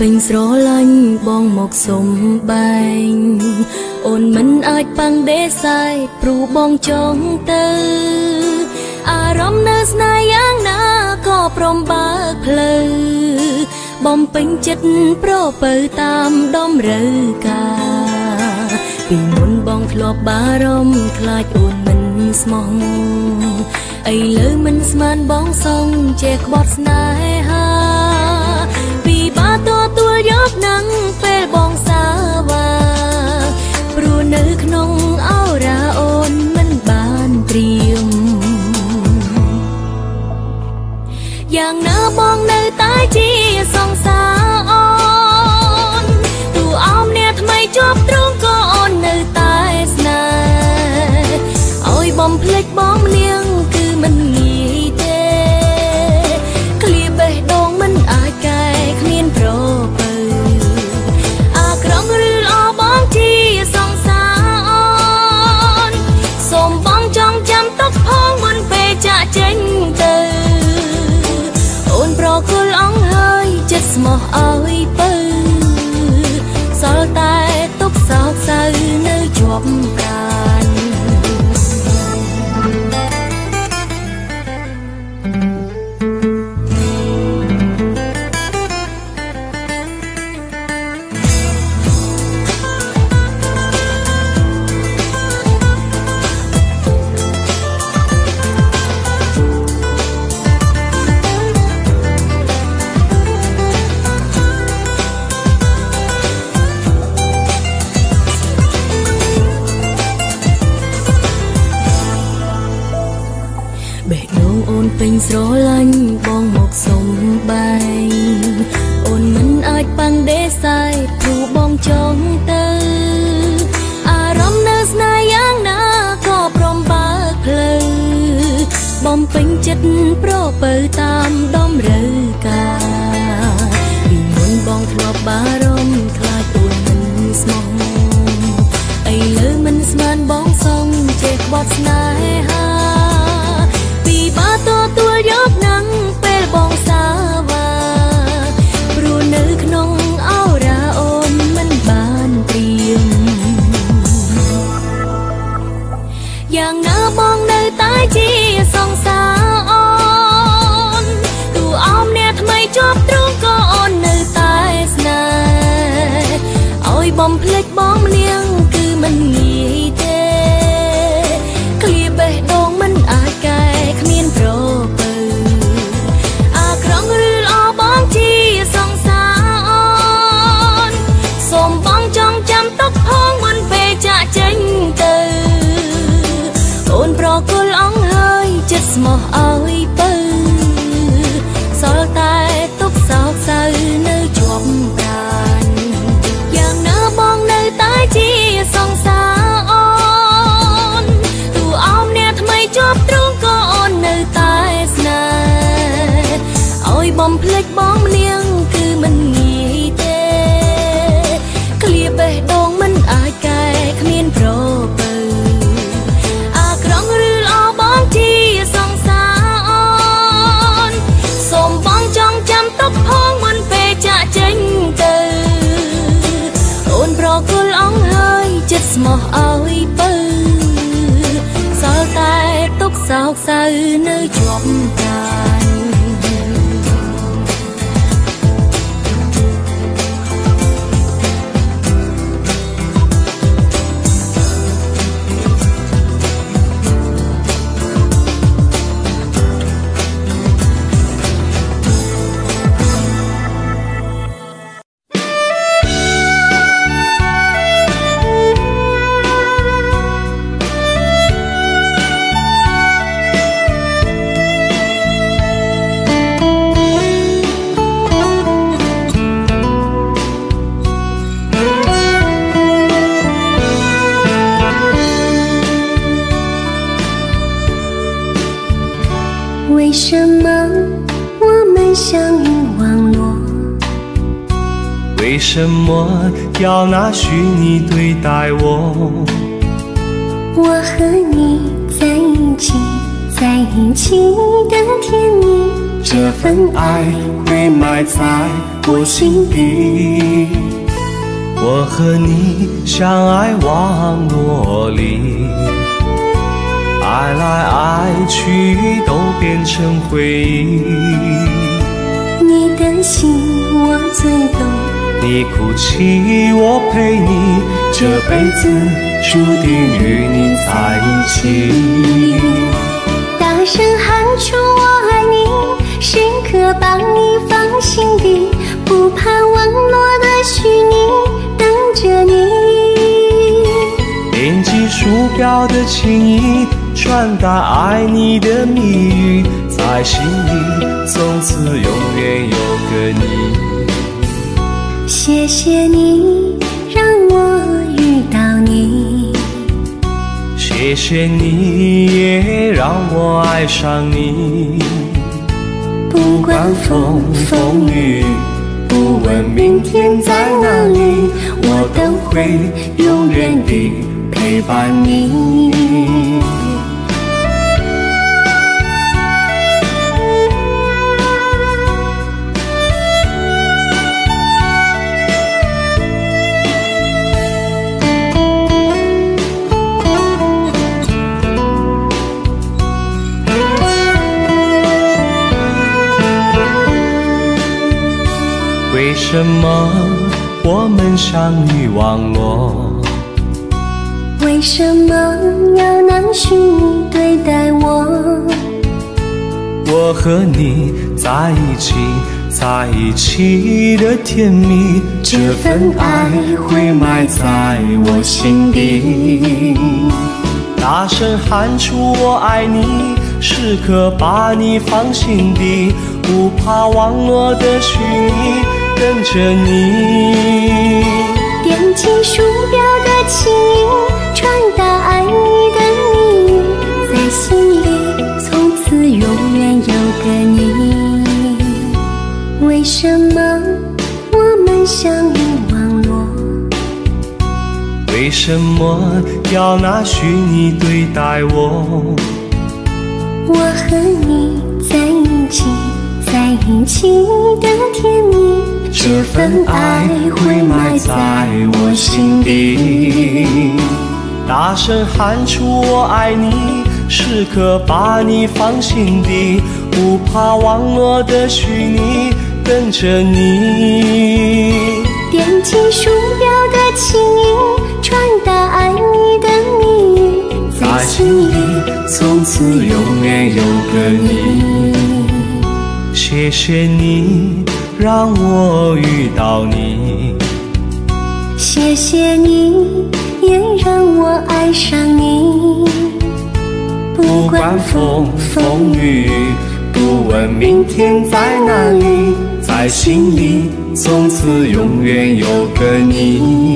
ពេញស្រឡាញ់បងមកសុំបែងអូនមិនអាចប៉ាំងដេសាយព្រោះបងចង់ទៅអារម្មណ៍នៅស្នេហ៍យ៉ាងណាក៏ព្រមបើកផ្លូវបំពេញចិត្តប្រពៅតាមតម្រូវការពីមុនបងធ្លាប់បារម្ភខ្លាចអូនមិនស្មោះឥឡូវមិនស្មានបងសងចេះក្បត់ស្នេហាពីបាទទួលយកនឹងពេលបងសាវ៉ាព្រោះនៅក្នុងអោរាអូនមិនបានត្រៀមយ៉ាងណាបងនៅតែជាសង្សារអូនទូអោមអ្នកថ្មីជាប់ទ្រូងក៏អូននៅតែស្នេហ៍ឲ្យបំភ្លេចបងម្នាងគឺមិនងាយទេឃ្លាបេះដូងមិនអាចកែគ្មានប្រពៅអាក្រក់ឬល្អបងជាសង្សារអូនសូមបងចង់ចាំទុកផងមុនពេលចាក់ចេញទៅអូនប្រគល់អង្ហើយចិត្តស្មោះឲ្យពៅសល់តែទុកសោកសៅនៅជាប់កានពេញស្រឡាញ់បងមកសុំបែងអូនមិនអាចប៉ាំងដេសាយព្រោះបងចង់ទៅអារម្មណ៍នៅស្នេហ៍យ៉ាងណាក៏ព្រមបើកផ្លូវបំពេញចិត្តប្រពៅតាមតម្រូវការពីមុនបងធ្លាប់បារម្ភខ្លាចអូនមិនស្មោះឥឡូវមិនស្មានបងសងចេះក្បត់ស្នេហាបាទទួលយកនឹងពេលបងសាវ៉ាព្រោះនៅក្នុងអោរាអូនមិនបានត្រៀមយ៉ាងណាបងនៅតែជាសង្សារអូនទូអោមអ្នកថ្មីជាប់ទ្រូងក៏អូននៅតែស្នេហ៍ឲ្យបំភ្លេចបងម្នាងគឺមិនងាយទេឃ្លាបេះដូងមិនអាចកែគ្មានប្រពៅអាក្រក់ឬល្អបងជាសង្សារអូនសូមបងចង់ចាំទុកផងមុនពេលចាក់ចេញទៅអូនប្រគល់អង្ហើយចិត្តស្មោះឲ្យពៅសល់តែទុកសោកសៅនៅជាប់កានយ៉ាងណាបងនៅតែជាសង្សារអូនទូអោមអ្នកថ្មីជាប់ទ្រូងក៏អូននៅតែស្នេហ៍ឲ្យបំភ្លេចបងម្នាងគឺមិនងាយទេឃ្លាបេះដូងមិនអាចកែគ្មានប្រពៅអាក្រក់ឬល្អបងជាសង្សារអូនសូមបងចង់ចាំទុកផងមុនពេលចាក់ចេញទៅអូនប្រគល់អង្ហើយចិត្តស្មោះឲ្យពៅសល់តែទុកសោកសៅនៅជាប់កាន为什么我们相遇网络？ 为什么要拿虚拟对待我？ 我和你在一起，在一起的甜蜜这份爱会埋在我心底。我和你相爱网络里，爱来爱去都变成回忆。 你的心我最懂， 你哭泣我陪你，这辈子注定与你在一起。 大声喊出我爱你，时刻把你放心底，不怕网络的虚拟，等着你。 点击鼠标的情意，传达爱你的密语，在心里从此永远有个你。 谢谢你让我遇到你， 谢谢你也让我爱上你。不管风风雨，不问明天在哪里，我都会永远地陪伴你。为什么我们相遇网络？ 为什么要拿虚拟对待我？ 我和你在一起，在一起的甜蜜，这份爱会埋在我心底。大声喊出我爱你，时刻把你放心底，不怕网络的虚拟，跟着你。 点击鼠标的情音，传达爱你的密语，在心里从此永远有个你。为什么我们相遇网络？ 为什么要拿虚拟对待我？ 我和你在一起，在一起的甜蜜， 这份爱会埋在我心底。大声喊出我爱你，时刻把你放心底，不怕网络的虚拟，跟着你。 点击鼠标的情音，传达爱你的密语， 在心里从此永远有个你。谢谢你让我遇到你， 谢谢你也让我爱上你。 不管风风雨，不问明天在哪里，在心里从此永远有个你。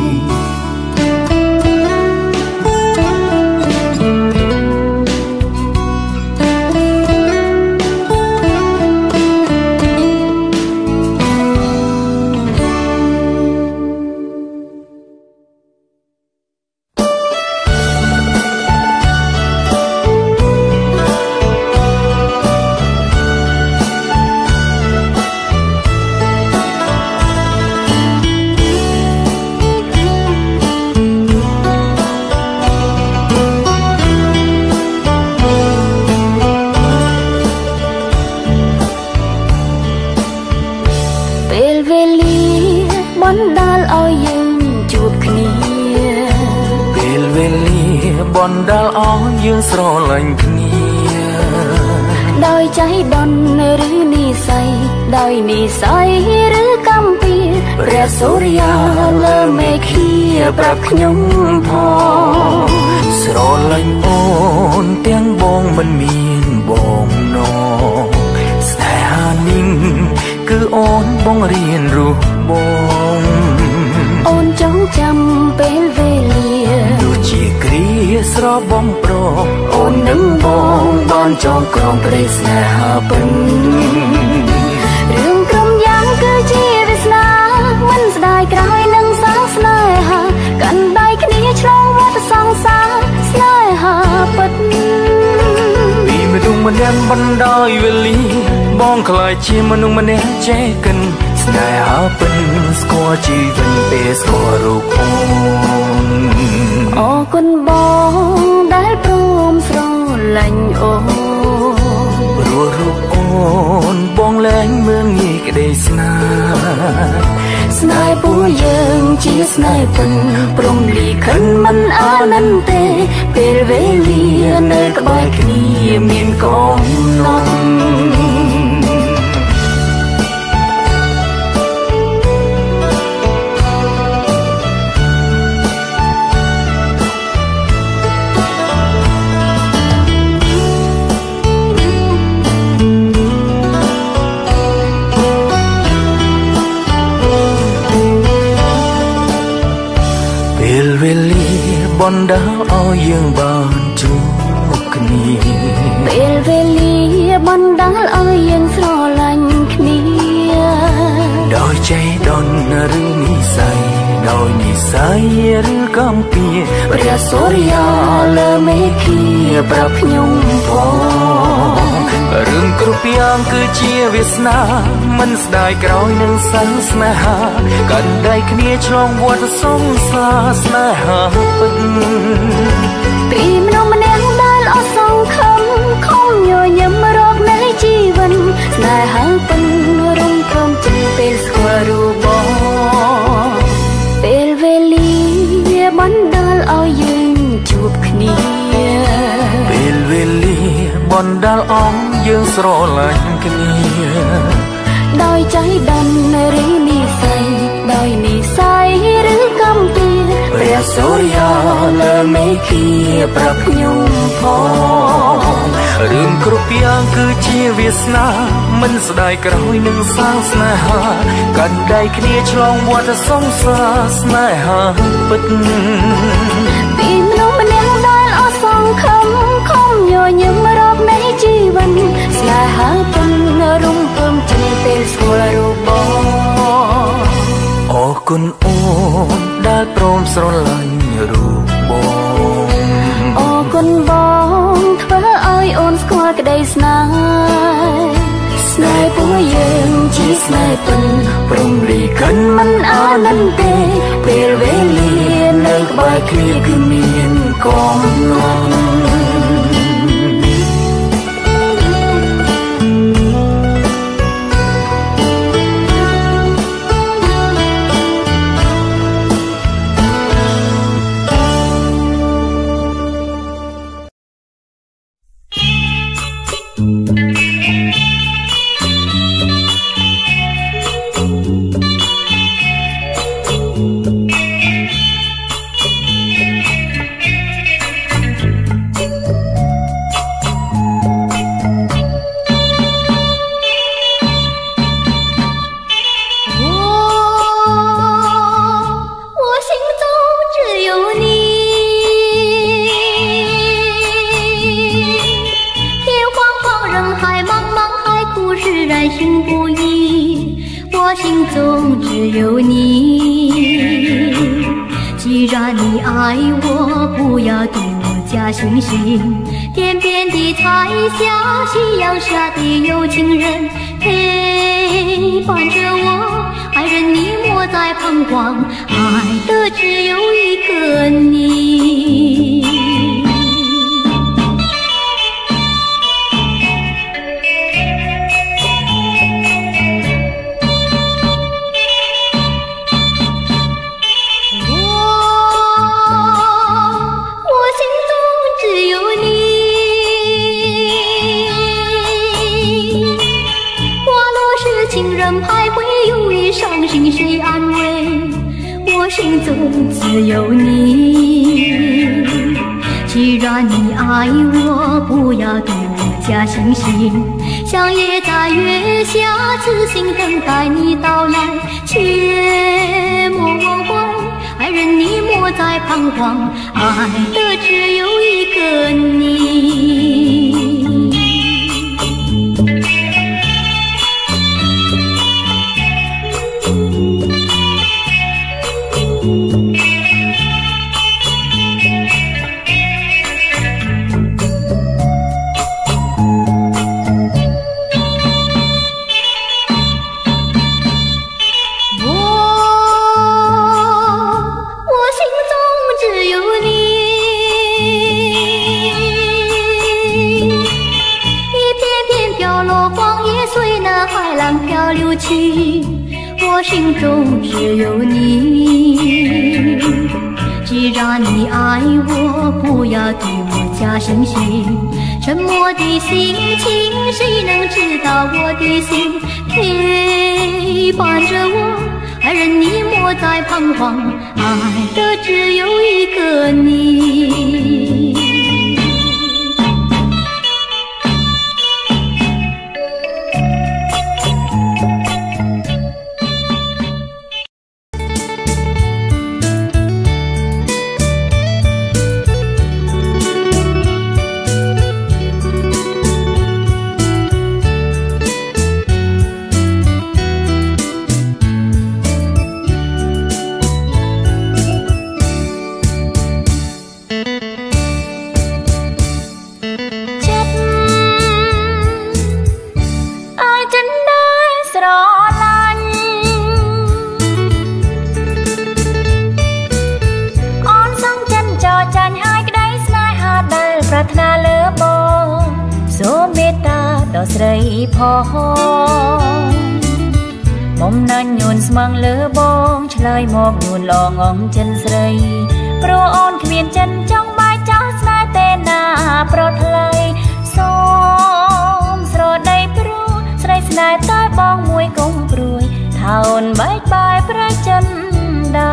បណ្ដាលអស់យើងស្រឡាញ់គ្នាដោយใจបន់ឬនិស័យដោយនិស័យឬកម្មពីព្រះសូរិយាលើមេឃាប្រាប់ខ្ញុំផងស្រឡាញ់អូនទាំងបងមិនមានបងនងស្នេហានេះគឺអូនបងរៀនរស់បងអូនចង់ចាំពេលវេលាដូចជាគ្រាស្របំប្រអូននឹងបងបានចងក្រងព្រៃស្នេហាពិនរឿងក្រុមយ៉ាងគឺជាវាសនាមិនស្ដាយក្រោយនឹងសាស្នេហាកាន់ដៃគ្នាឆ្លងវដ្តសង្សារស្នេហាពិតពីមនុស្សម្នាក់បណ្ដោយវេលាបបងខ្លាចជាមនុស្សម្នាក់ចេះកិនស្នេហាពិនស្គាល់ជីវិតពេលស្គាល់រូបអូនអរគុណបងដែលព្រមស្រឡាញ់អូនព្រោះរូបអូនបងលែងមើលងាយក្តីស្នេហ៍ស្នេហ៍ពួកយើងជាស្នេហ៍ពិនព្រមលីខិនមិនអានន្ទទេពេលវេលានៅក្បែរគ្នាមានកងណត់បណ្ដាលឲ្យយើងបានជួបគ្នាពេលវេលាបណ្ដាលឲ្យយើងស្រឡាញ់គ្នាដោយใจដន់ឬនិស័យដោយនិស័យឬកំពីព្រះសូរិយាលើមេឃាប្រាប់ខ្ញុំផងរឿងគ្រប់យ៉ាងគឺជាវាសនាមិនស្ដាយក្រោយនឹងសិនស្នេហាកាន់ដៃគ្នាឆ្លងវដ្តសង្សារស្នេហាពិតពីមនុស្សម្នាក់ដែលអត់សង្ឃឹមខំញញឹមរកនៃជីវិតស្នេហាពិតរំភើបជាពេលស្គាល់រូបបងពេលវេលាបណ្ដាលឲ្យយើងជួបគ្នាពេលវេលាបណ្ដាលឲ្យយើងស្រឡាញ់គ្នាដោយใจដន់ឬនិស័យដោយនិស័យឬកំពីព្រះសូរិយាលើមេឃាប្រាប់ខ្ញុំផងរឿងគ្រប់យ៉ាងគឺជាវាសនាមិនស្ដាយក្រោយនឹងសាងស្នេហាកាន់ដៃគ្នាឆ្លងវដ្តសង្សារស្នេហាពិតពីមនុស្សម្នាក់ដែលអត់សង្ឃឹមខំញញឹមរកនៃជីវិតស្នេហាពិតរំភើបជាពេលស្គាល់រូបបងអរគុណអូនដែលព្រមស្រឡាញ់រូបបងអរគុណបងធ្វើឲ្យអូនស្គាល់ក្តីស្នេហ៍ស្នេហ៍ពួកយើងជាស្នេហ៍ពិតព្រមលីខិនមិនអានន្ទទេពេលវេលានៅក្បែរគ្នាគឺមានកំណត់天边的彩霞，夕阳下的有情人陪伴着我，爱人你莫再彷徨，爱的只有一个你。谁安慰？我心中只有你。既然你爱我，不要对我假惺惺。想也在月下，痴心等待你到来。切莫忘怀，爱人你莫再彷徨，爱的只有一个你。 浪漂流去，我心中只有你。既然你爱我，不要对我假惺惺。沉默的心情，谁能知道我的心？陪伴着我，爱人你莫再彷徨，爱的只有一个你。ស្រីផងមុំណាញ់ញួនស្មងលើបងឆ្លើយមកនួនឡងងចិនស្រីព្រោះអូនគ្មានចិនចង់បាយចោលស្នេហ៍ទេណាប្រថ្លៃសូមស្រដីព្រោះស្រីស្នេហ៍តែបងមួយកុំព្រួយថាអូនបែកបាយប្រចិនដា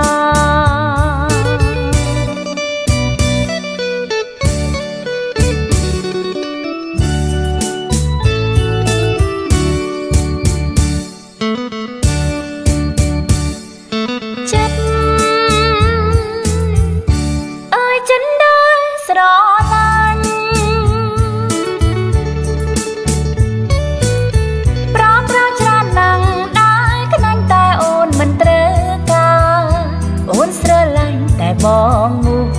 បង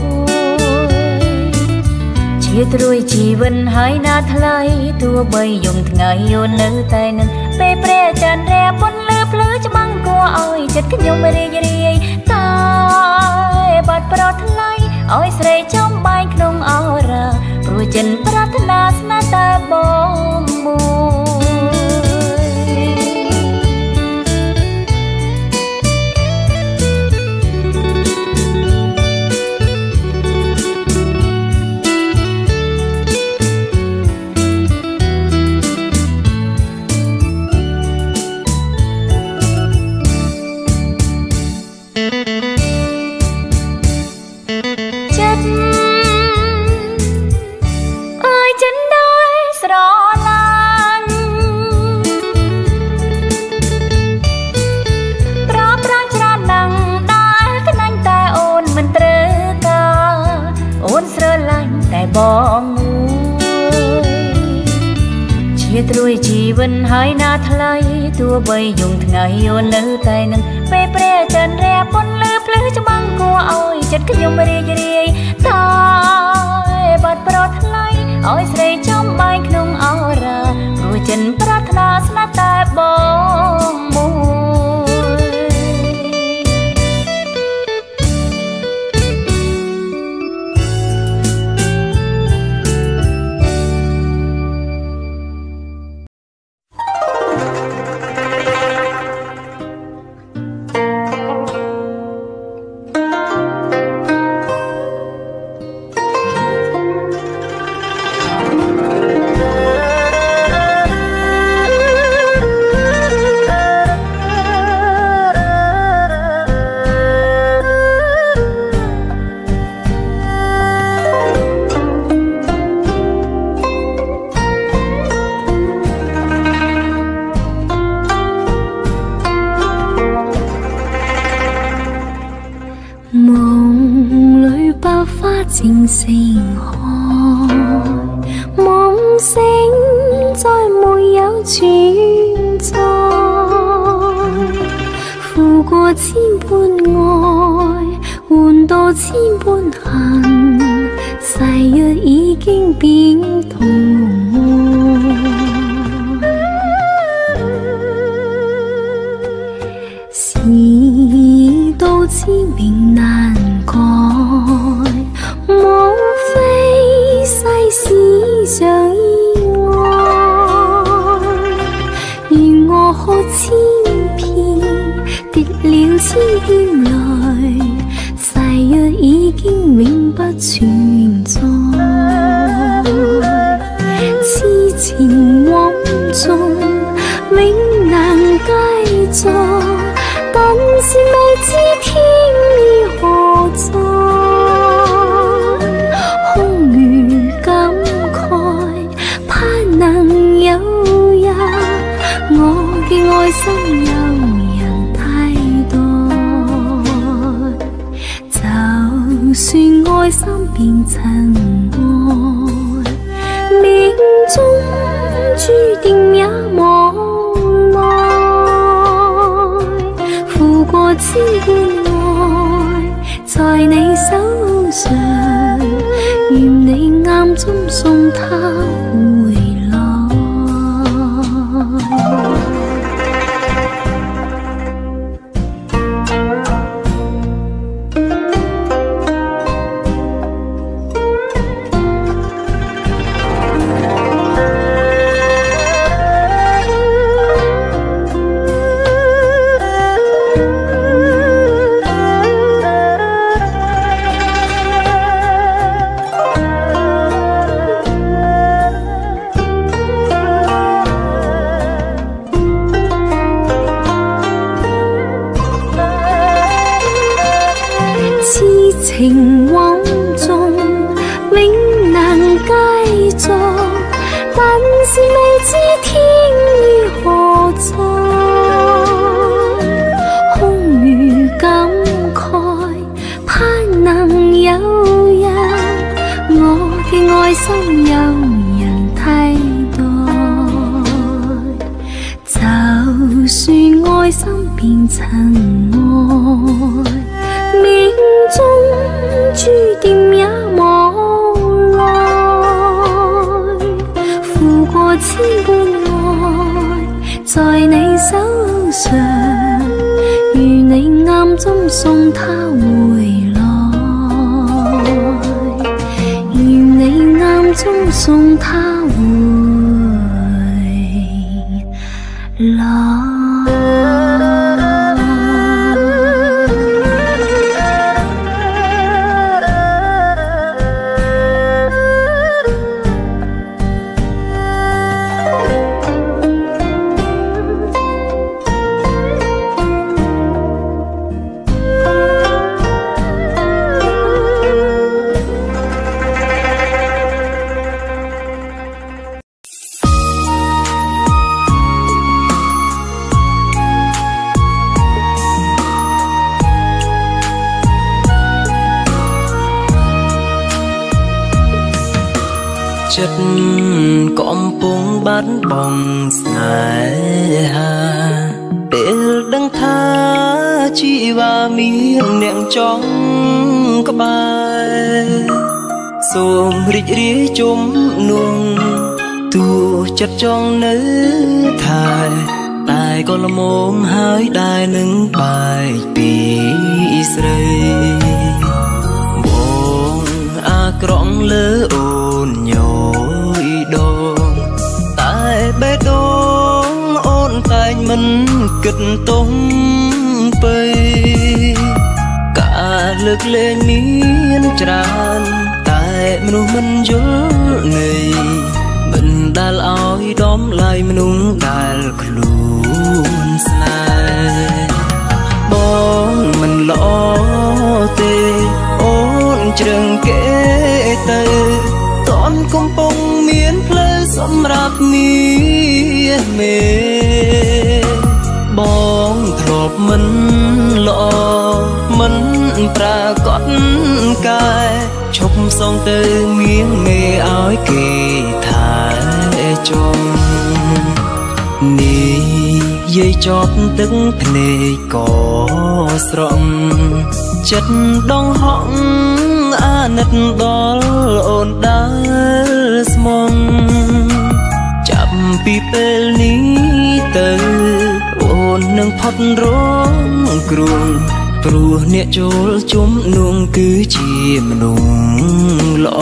មួយជាត្រួយជីវិតហើយណាថ្លៃទោះបីយំថ្ងៃអូននៅតែនឹងពេលព្រះចន្ទរះពន្លឺភ្លឺច្បាំងគួរឲ្យចិត្តខ្ញុំរីករាយតែបាត់ប្រថ្លៃឲ្យស្រីចំបាញ់ក្នុងអរ៉ាព្រោះចិនប្រាថ្នាស្នេហ៍តែបងមួយបងមួយជាត្រួយជីវិតហើយណាថ្លៃទោះបីយំថ្ងៃអូននៅតែនឹងពេលព្រះចន្ទរះពន្លឺភ្លឺច្បាំងគួរឲ្យចិត្តខ្ញុំរីករាយតែបាត់ប្រថ្លៃឲ្យស្រីចំបាញ់ក្នុងអរ៉ាព្រោះចិនប្រាថ្នាស្នេហ៍តែបងមួយ星星海，夢醒再沒有存在，負過千般愛，換到千般恨，誓約已經變痛愛，事到知明難改。莫非世事上意外，願我可已經永不存在，痴情往中永難繼續，但是未知天意何在，空餘感慨，盼能有日我嘅愛心有人替代，就算愛心變塵埃，命中注定也無奈，負過千般愛，在你手上，願你暗中送他回來。情往中永難繼續，但是未知天意何在，空餘感慨，盼能有日我嘅愛心有人替代，就算愛心變塵埃，命中注定也無奈，負過千般愛，在你手上，如你暗中送他回來，如你暗中送他回來。 ចិត្តកំពុងបាត់បង់ស្នេហាពេលដឹងថាជីវ៉ាមានអ្នកចង់ក្បែរសូមរីករាយជុំនួងទូចិត្តចង់នៅថែតែក៏ល្មមហើយដែរនឹងបែកពីស្រីបងអាក្រក់លើអូនញយដងតែបេះដូងអូនតែងមិនគិតទុំពេយការលើកលែងមានច្រើនតែមនុស្សមិនយល់ន័យមិនដែលឲ្យដំឡៃមនុស្សដែលខ្លួនស្នេហ៍បងមិនល្អទេអូនជ្រឹងគេទៅតន់កំពុងមានផ្លូវសម្រាប់មានមេបងធ្លាប់មិនល្អមិនប្រាកដកាយឈប់សងទៅមានមេឲ្យគេថាចង់នេះយាយជាប់ទឹកភ្នែកក៏ស្រង់ចិត្តដងហក់អាណិតដល់អូនដែលស្មងចាប់ពីពេលនេះទៅអូននឹងផុតរងគ្រោះព្រោះអ្នកចូលជុំនួងគឺជាមនុស្សល្អ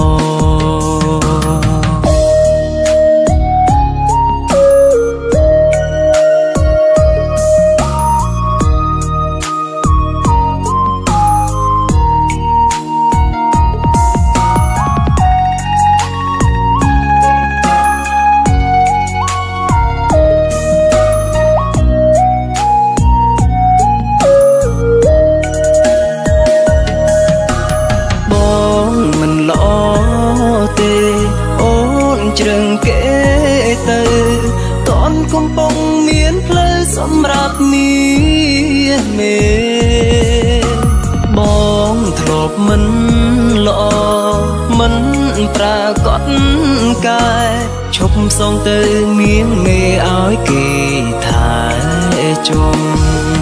ប្រាកដកាយឈប់សងទៅមៀងមេឲ្យគេថាជុំ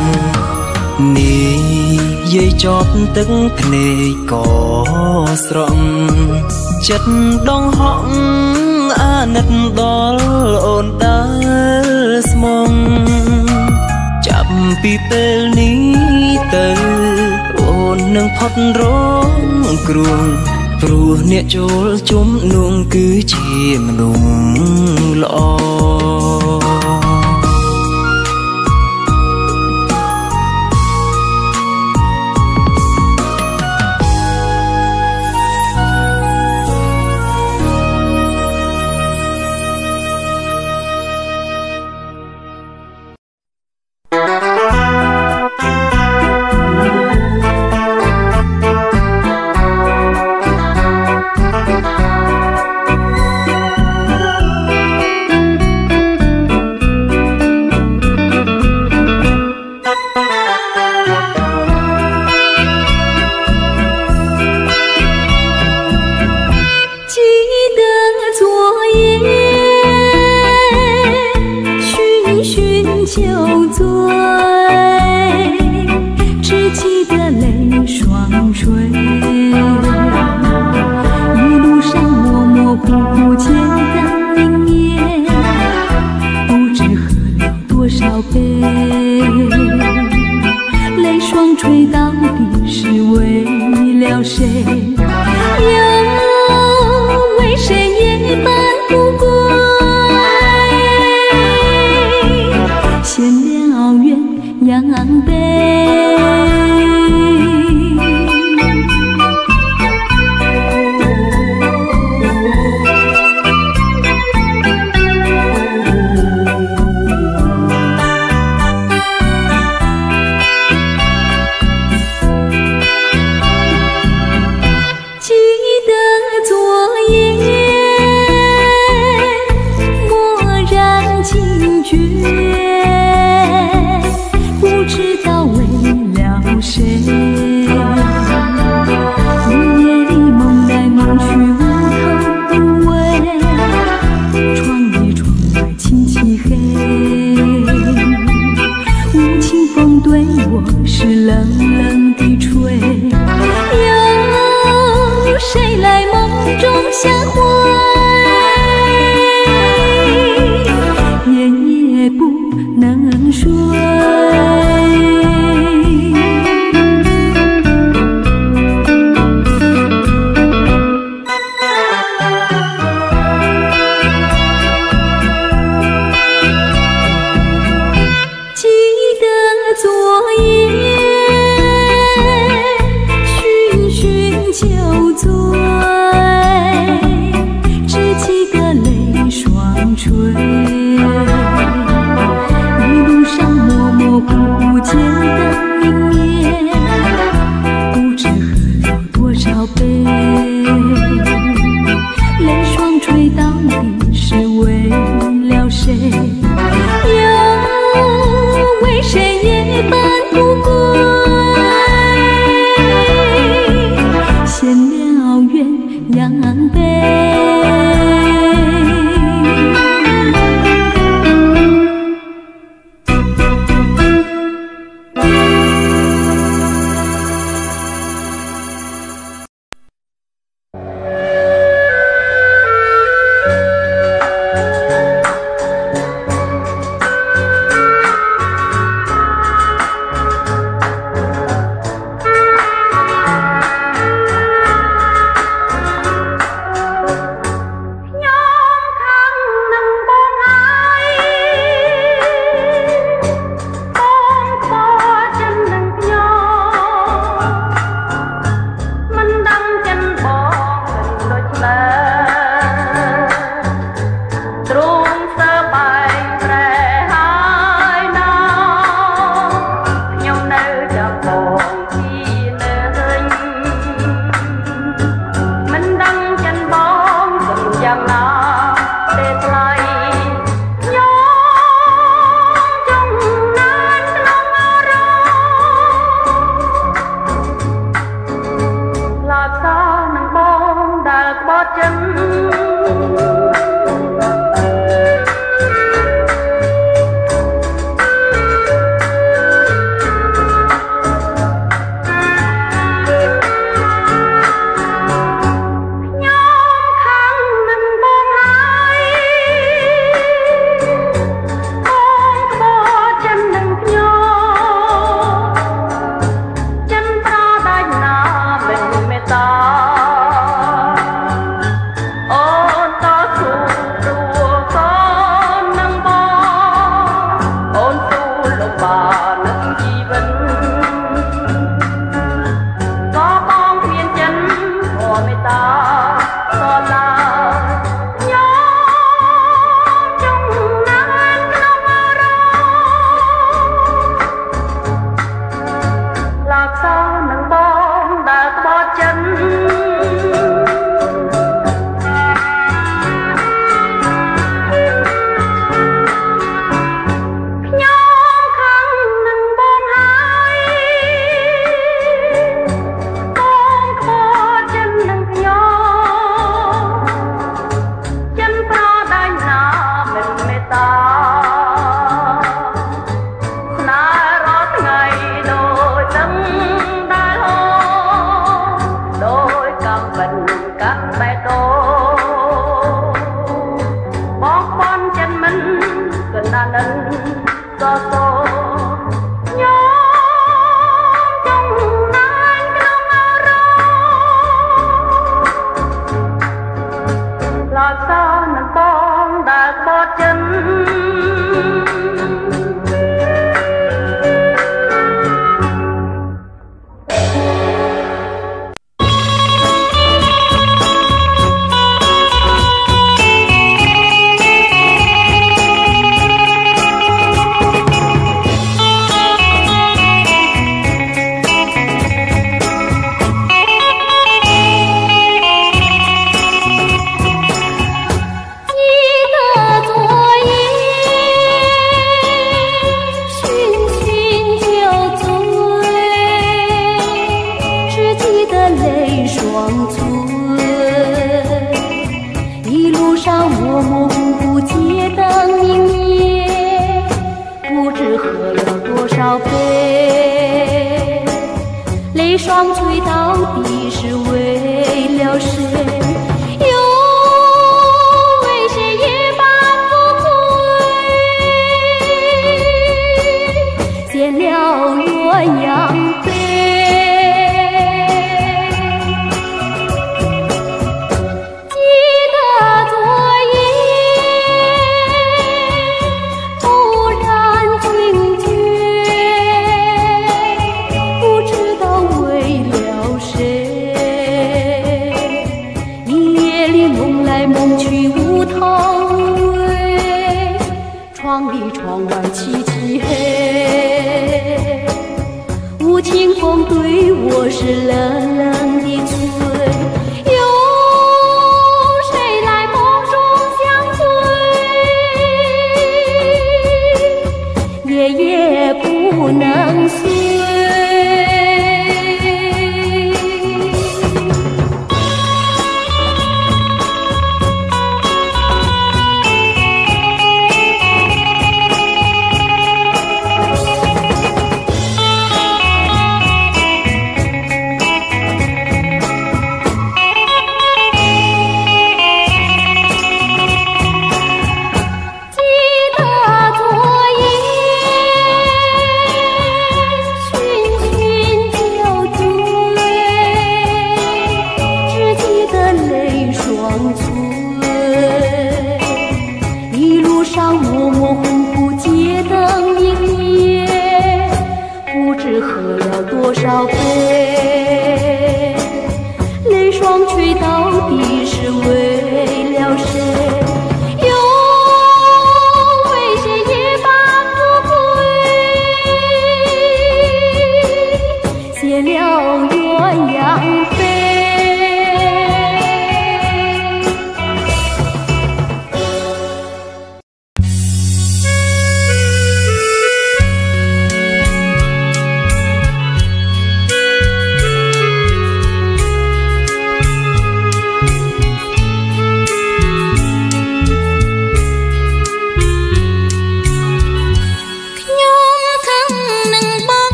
នេះយាយជាប់ទឹកភ្នែកក៏ស្រង់ចិត្តដងហក់អាណិតដល់អូនដើរស្មងចាប់ពីពេលនេះទៅអូននឹងផុតរងគ្រោះព្រោះអ្នកចូលជុំនួងគឺជាមនុស្សល្អ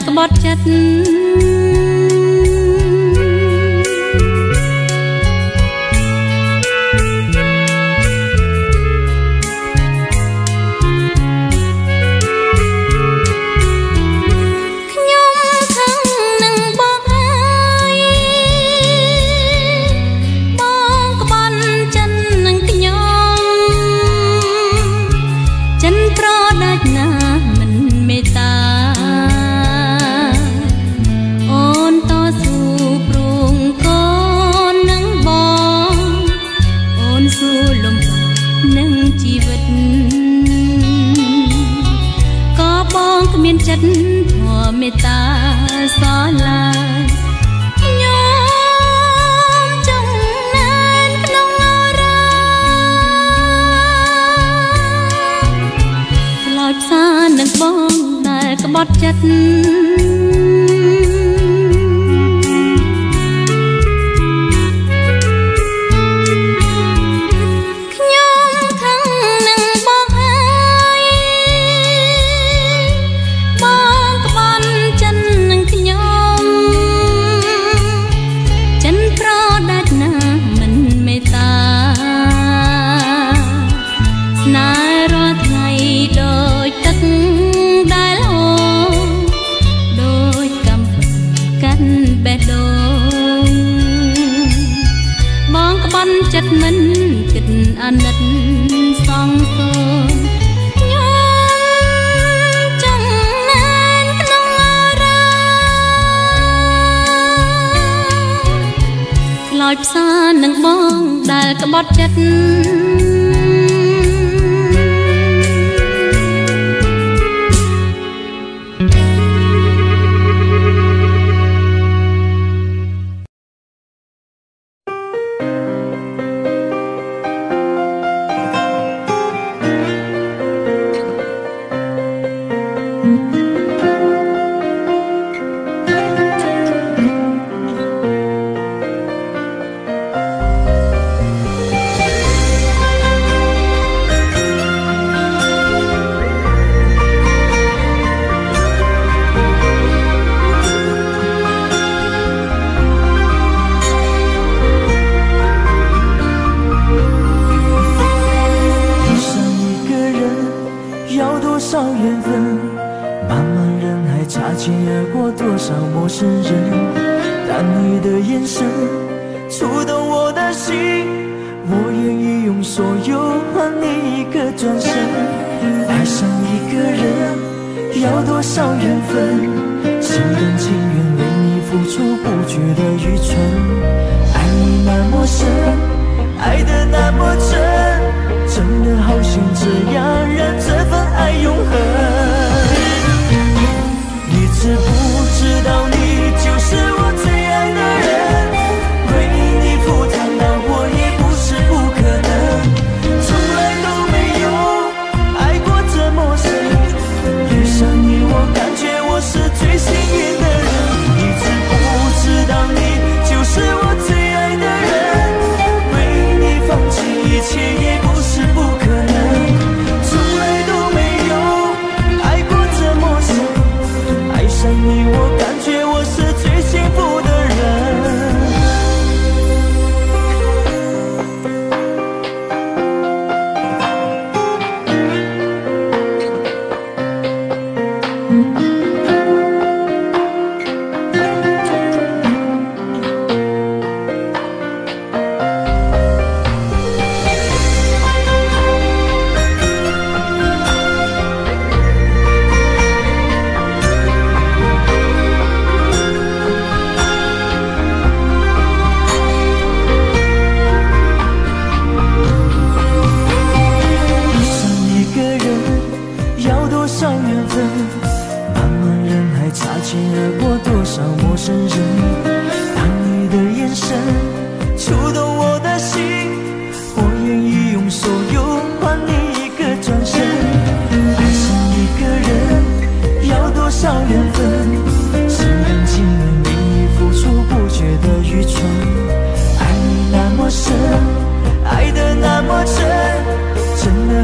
ក្បត់ចិត្តចិត្តធម៌មេត្តាស្រឡាញ់ញោមចង់ណែនក្នុងអារម្មណ៍ខ្លោចផ្សានឹងបងដែលក្បត់ចិត្តចិត្តមិនគិតអាណិតសងសូនញោមចង់ណែនក្នុងអារម្មណ៍ខ្លោចផ្សានឹងបងដែលក្បត់ចិត្ត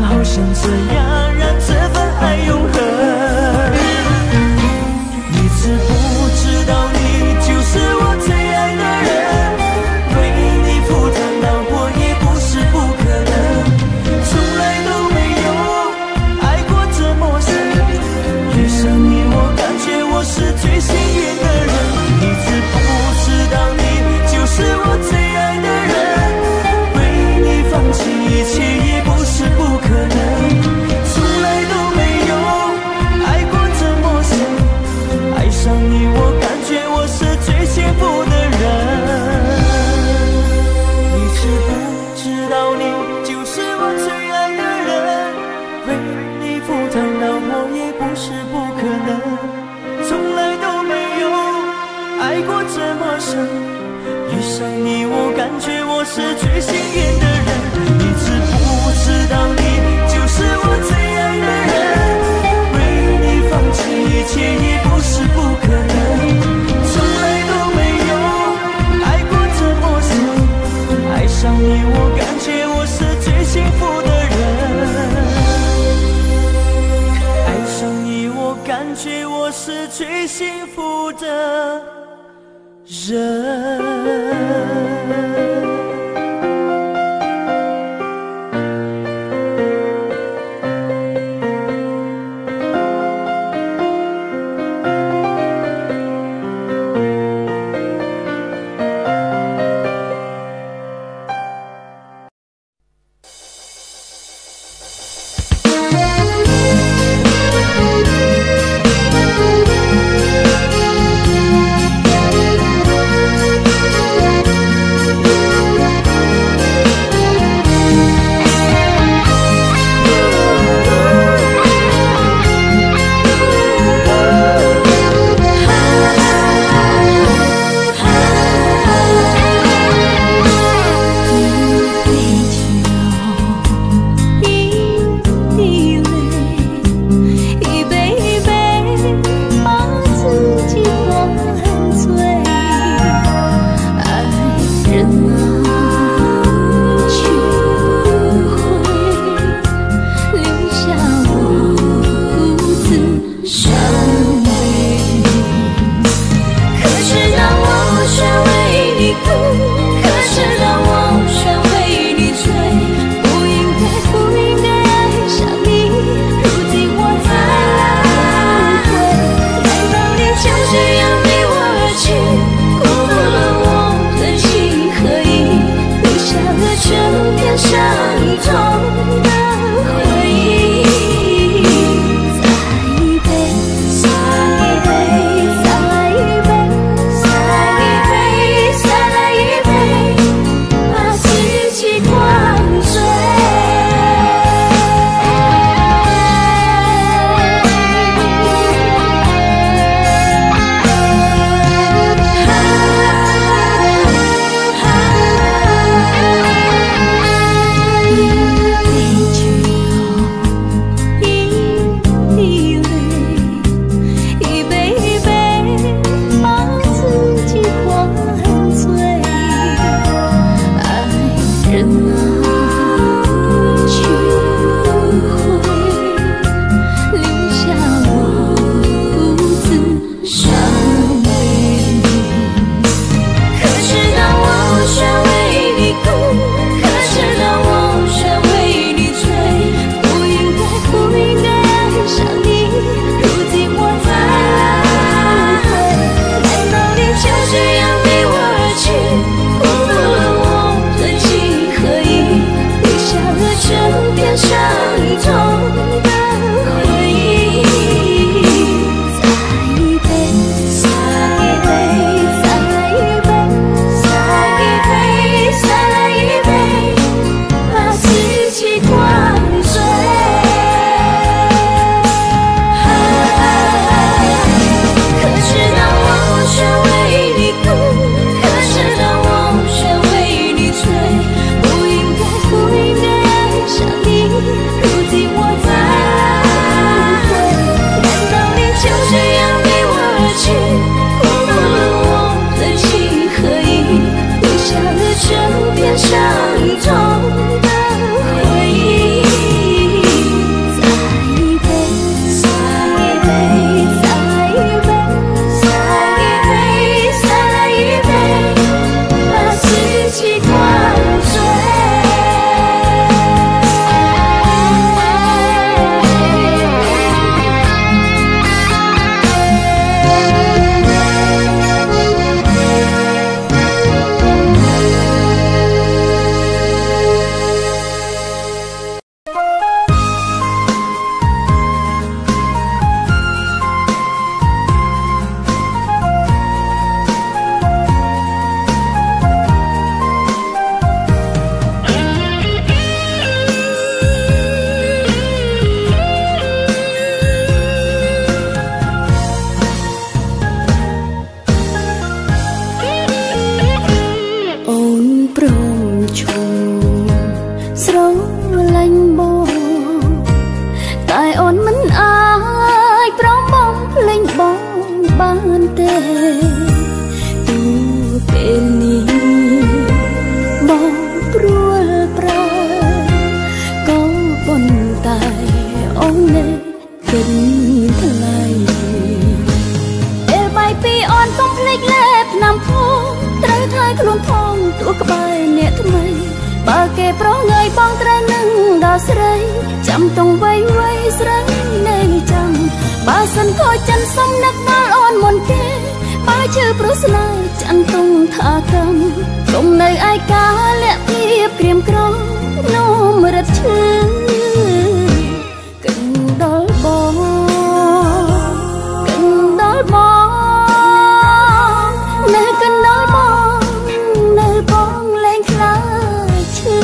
这样让这份爱永恒。你知 Nằm phố ថយខ្លួនផងទួក្បែរអ្នកថ្មីបើគេប្រងើយបងត្រូវនឹងដល់ស្រីចាំទងវៃវៃស្រីនៅនេះចាំបើសិនខូចចិនសំនឹកដល់អូនមុនគេបើជឿព្រោះស្នេហ៍ចាំទងថាកំគង់នៅឯកាលាក់ពីព្រៀមក្រំនោមរត់ឈឺកិនដល់បងកិនដល់បងនៅកិនដល់បងនៅបងលែងខ្លាចឈឺ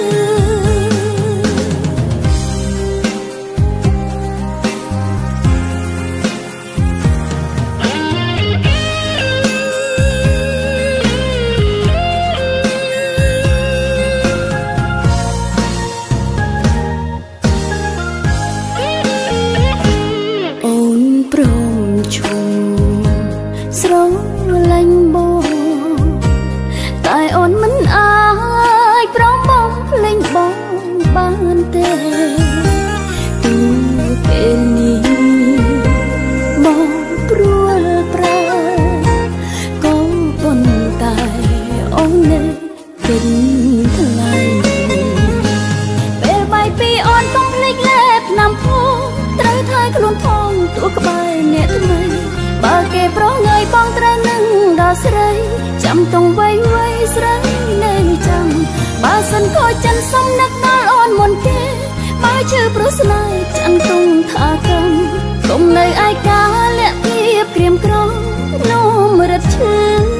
ស្រីចាំទងវៃវៃស្រីនៅនេះចាំបើសិនខូចចិនសំនឹកដល់អូនមុនគេបើជឿព្រោះស្នេហ៍ចាំទងថាកំគង់នៅឯកាលាក់ពីព្រៀមក្រំនោមរត់ឈឺ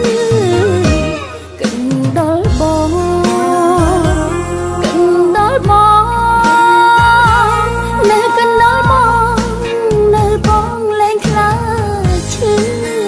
កិនដល់បងកិនដល់បងនៅកិនដល់បងនៅបងលែងខ្លាចឈឺ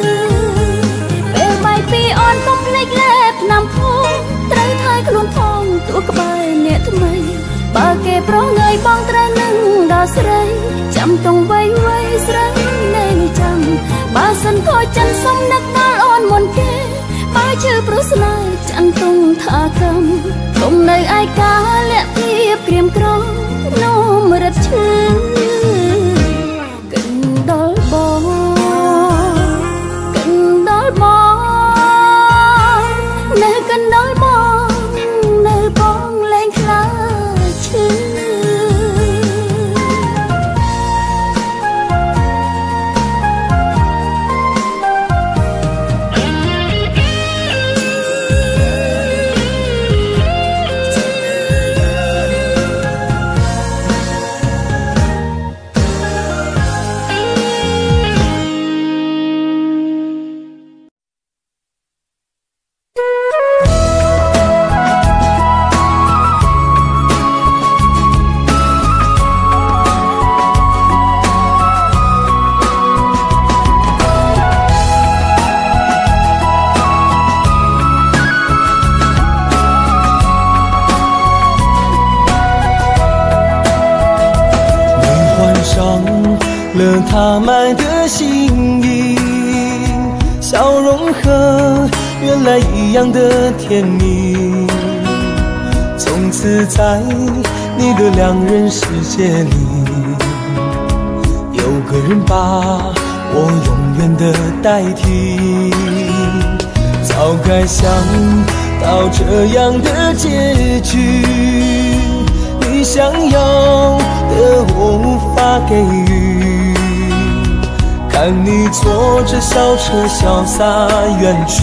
ត្រូវថយខ្លួនផងទួក្បែរអ្នកថ្មីបើគេប្រងើយបងត្រូវនឹងដល់ស្រីចាំទងវៃវៃស្រីនៅនេះចាំបើសិនខូចចិនសំនឹកដល់អូនមុនគេបើជឿព្រោះស្នេហ៍ចាំទងថាកំគង់នៅឯកាលាក់ពីព្រៀមក្រំនោមរត់ឈឺកិនដល់បងកិនដល់បងនៅកិនដល់បងនៅបងលែងខ្លាចឈឺ了他埋的心意，笑容和原来一样的甜蜜。从此在你的两人世界里，有个人把我永远的代替。早该想到这样的结局，你想要的我无法给予。看你坐着小车潇洒远去，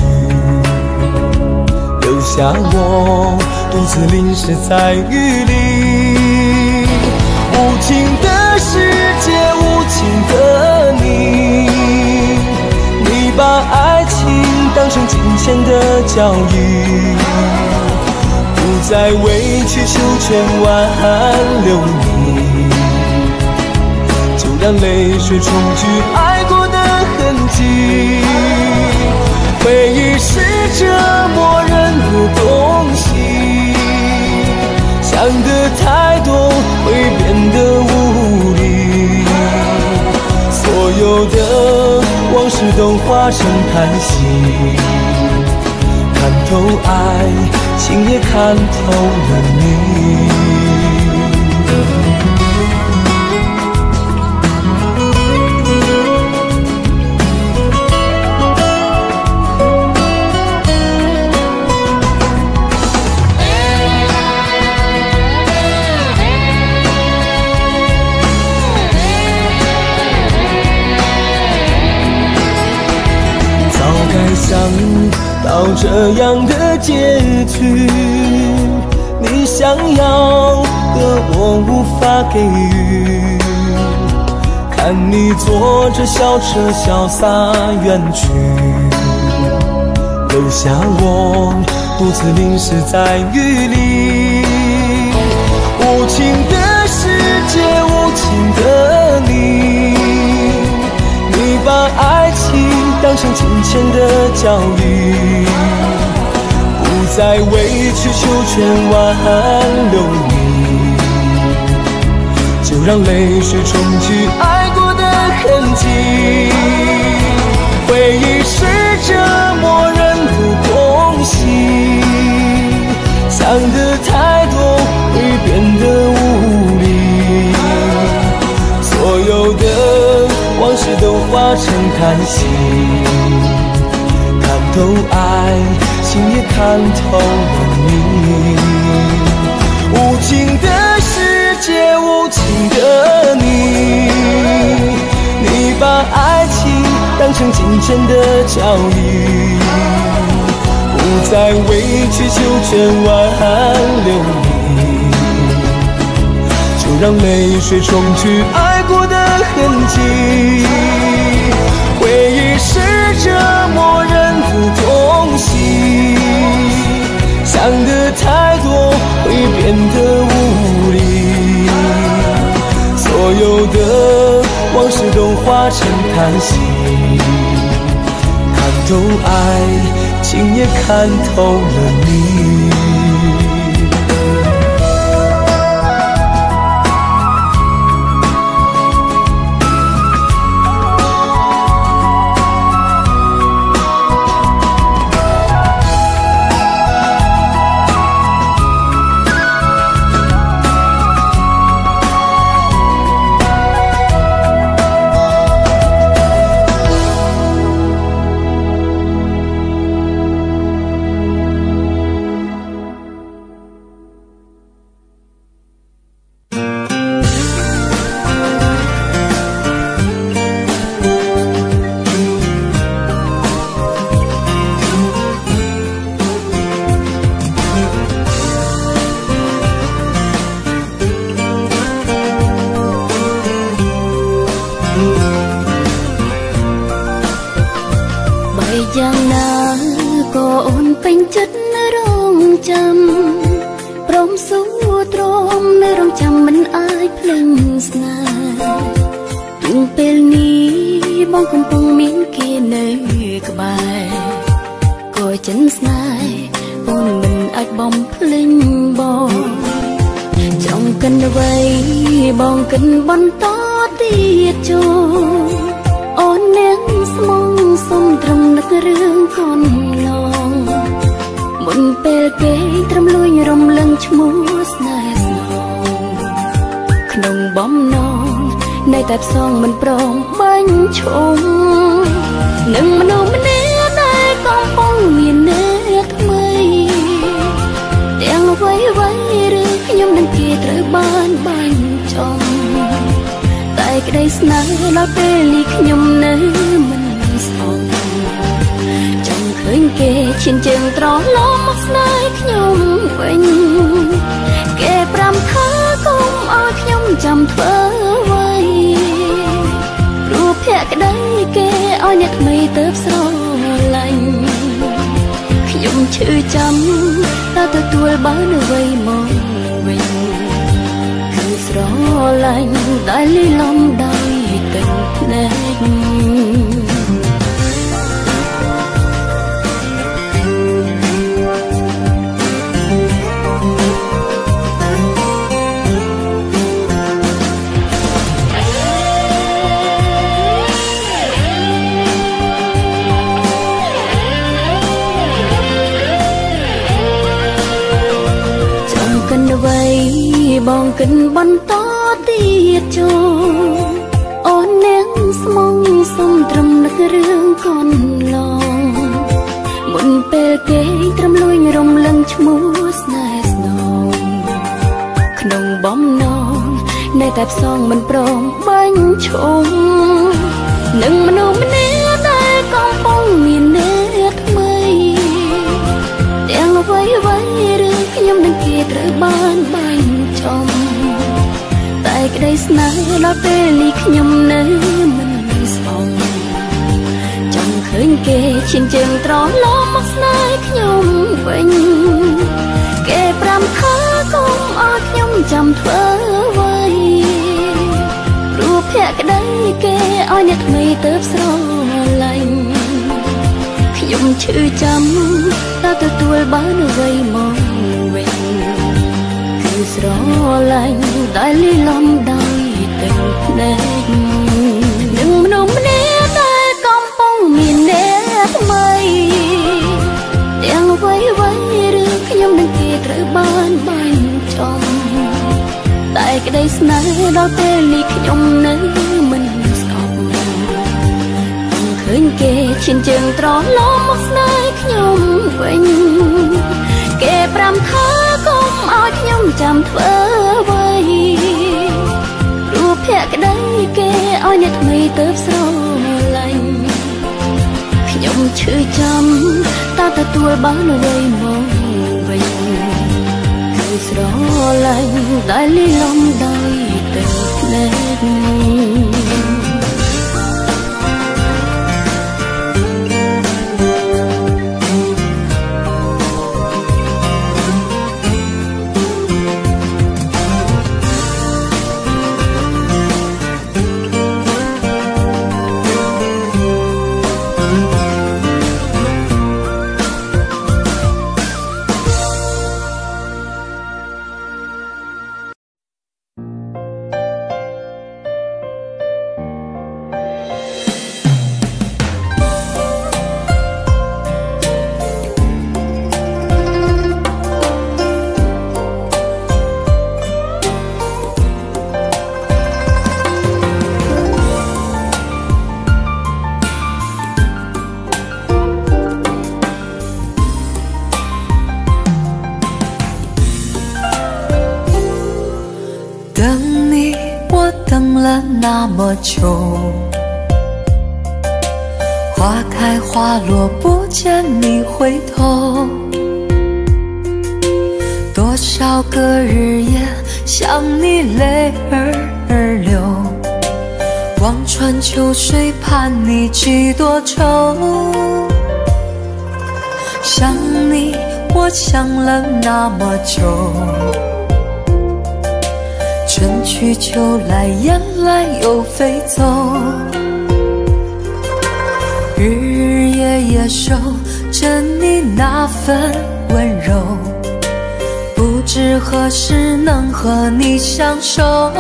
留下我独自淋湿在雨里。无情的世界，无情的你，你把爱情当成金钱的交易，不再委曲求全挽留你，就让泪水冲去爱过的痕迹。回忆是折磨人的东西，想得太多会变得无力，所有的往事都化成叹息。看透爱情，也看透了你。 这样的结局，你想要的我无法给予。看你坐着小车潇洒远去，留下我独自淋湿在雨里。无情的世界，无情的你，你把爱情当成金钱的交易，不再委曲求全挽留你，就让泪水冲去爱过的痕迹。回忆是折磨人的东西，想的太多会变得无力，所有的往事都化成叹息。看透爱情也看透了你，无情的世界，无情的你，你把爱情当成金钱的交易，不再委曲求全挽留你，就让泪水冲去爱过的痕迹。回忆是折磨人的东西，想的太多会变得无力，所有的往事都化成叹息。看透爱情也看透了你。 តែផ្សងមិនព្រមបាញ់ឈុំនឹងមនុស្សម្នាក់ដែលកំពុងមានអ្នកថ្មីទាំងអ្វីអ្វីឬខ្ញុំនឹងគេត្រូវបានបាញ់ចំតែក្តីស្នេហ៍ដល់ពេលនេះខ្ញុំនៅមិនស្អប់ចង់ឃើញគេឈានជើងត្រឡប់មកស្នេហ៍ខ្ញុំវិញគេប្រាំថាកុំឲ្យខ្ញុំចាំធ្វើអ្វីព្រោះភក្តីគេឲ្យអ្នកថ្មីទៅស្រឡាញ់ខ្ញុំឈឺចាំតើទទួលបានអ្វីមកវិញគឺស្រឡាញ់ដែលលីលំដោយទឹកភ្នែកបងកិនបន្តទៀតចូលអូននាងស្មងសុំត្រឹមនឹករឿងកូនឡងមុនពេលគេត្រឹមលួញរំលឹងឈ្មោះស្នេហ៍ស្នងក្នុងបំណងនៅតែផ្សងមិនព្រមបាញ់ឈុំនឹងមនុស្សម្នាក់ដែលកំពុងមានអ្នកថ្មីក្តីស្នេហ៍ដល់ពេលនេះខ្ញុំនៅមិនស្អប់ចាំឃើញគេឈានជើងត្រឡប់មកស្នេហ៍ខ្ញុំវិញគេប្រាំថាកុំឲ្យខ្ញុំចាំធ្វើអ្វីព្រោះភក្តីគេឲ្យអ្នកថ្មីទៅស្រឡាញ់ខ្ញុំឈឺចាំតែទទួលបានអ្វីមកវិញគឺស្រឡាញ់ដែលលីលំដោយទឹកភ្នែកនឹងមនុស្សម្នាក់ដែលកំពុងមានអ្នកថ្មីទាំងអ្វីអ្វីឬខ្ញុំនឹងគេត្រូវបានបាញ់ចំតែក្តីស្នេហ៍ដល់ពេលនេះខ្ញុំនៅមិនស្អប់ឃើញគេឈានជើងត្រឡប់មកស្នេហ៍ខ្ញុំវិញគេប្រាំថាកុំឲ្យខ្ញុំចាំធ្វើអ្វីព្រោះភក្តីគេឲ្យអ្នកថ្មីទៅស្រឡាញ់ខ្ញុំឈឺចាំតែទទួលបានអ្វីមកវិញគឺស្រឡាញ់ដែលលីលំដោយទឹកភ្នែក那么久，花开花落不见你回头，多少个日夜想你泪儿流，望穿秋水盼你几多愁，想你我想了那么久，春去秋来，雁来又飞走，日日夜夜守着你那份温柔，不知何时能和你相守，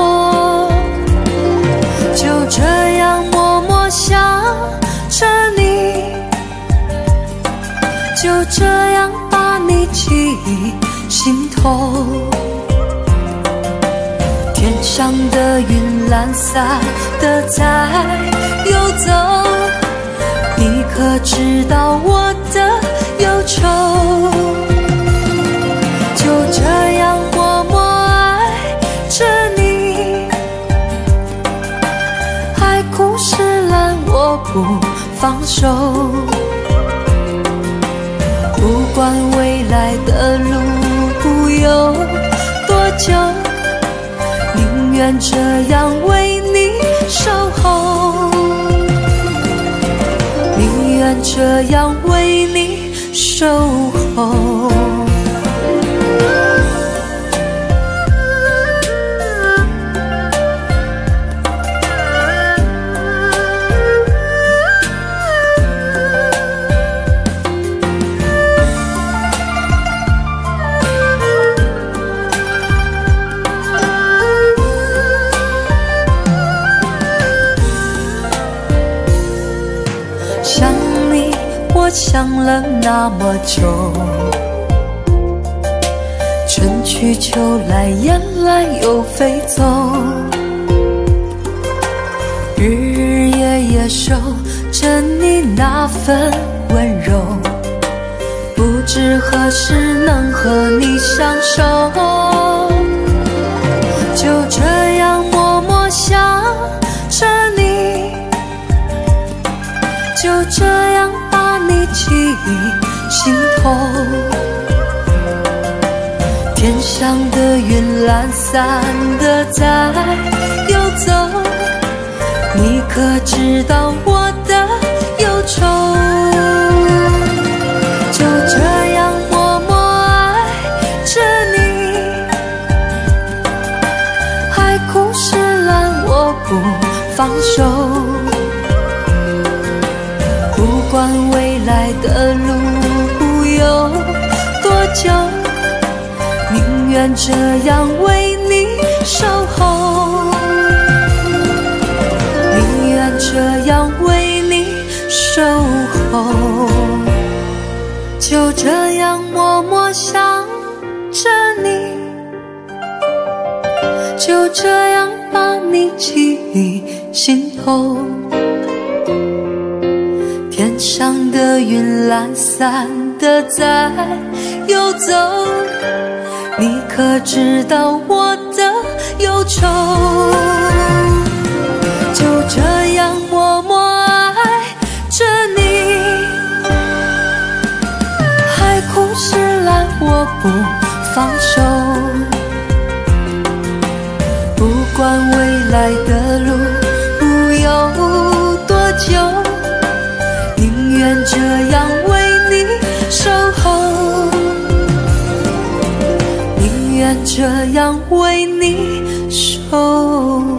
就这样默默想着你，就这样把你记忆心头。天上的云懒散的在游走，你可知道我的忧愁？就这样默默爱着你，海枯石烂我不放手，不管未来的路有多久，宁愿这样为你守候，宁愿这样为你守候。想了那么久，春去秋来，雁来又飞走，日日夜夜守着你那份温柔，不知何时能和你相守，就这样默默想着你，就这样把你记忆心头。天上的云懒散的在可知道我的忧愁？就这样默默爱着你，海枯石烂我不放手。不管未来的路有多久，宁愿这样为你守候，宁愿这样为你守候。就这样默默想着你，就这样把你记忆心头。天上的云懒散的在游走，你可知道我的忧愁？就这样默默爱着你，海枯石烂我不放手。不管未来的路有多久，宁愿这样为你守候，宁愿这样为你守候。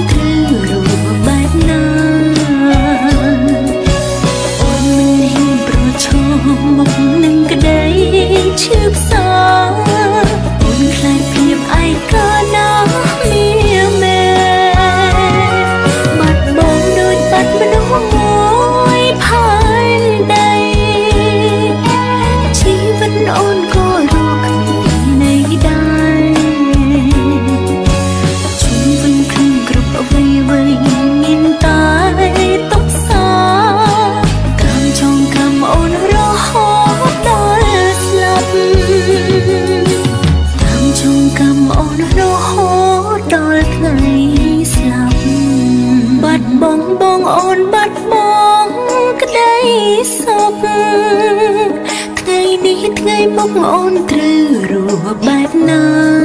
Hãy subscribe អូនបាត់បង់ក្តីសុខថ្ងៃនេះថ្ងៃមុខអូនត្រូវរស់បែបណា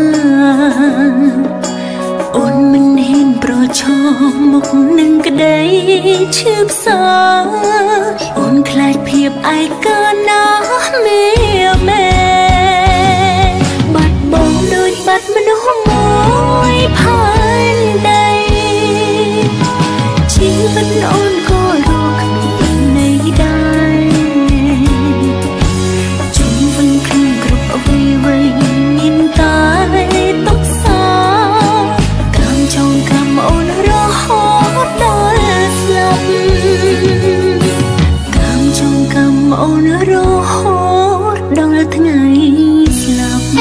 អូនមិនហ៊ានប្រឈមមុខនឹងក្តីឈឺផ្សាអូនខ្លាចភាពឯកាណាស់មេមេបាត់បង់ដូចបាត់មនុស្សមួយផែនដីជីវិតអូនក៏រកគ្មានន័យដែរជុំវិញខ្លួនគ្រប់អ្វីអ្វីមានតែទុក្ខសោកកម្មចងកម្មអូនរហូតដល់ស្លាប់កម្មចងកម្មអូនរហូតដល់ថ្ងៃស្លាប់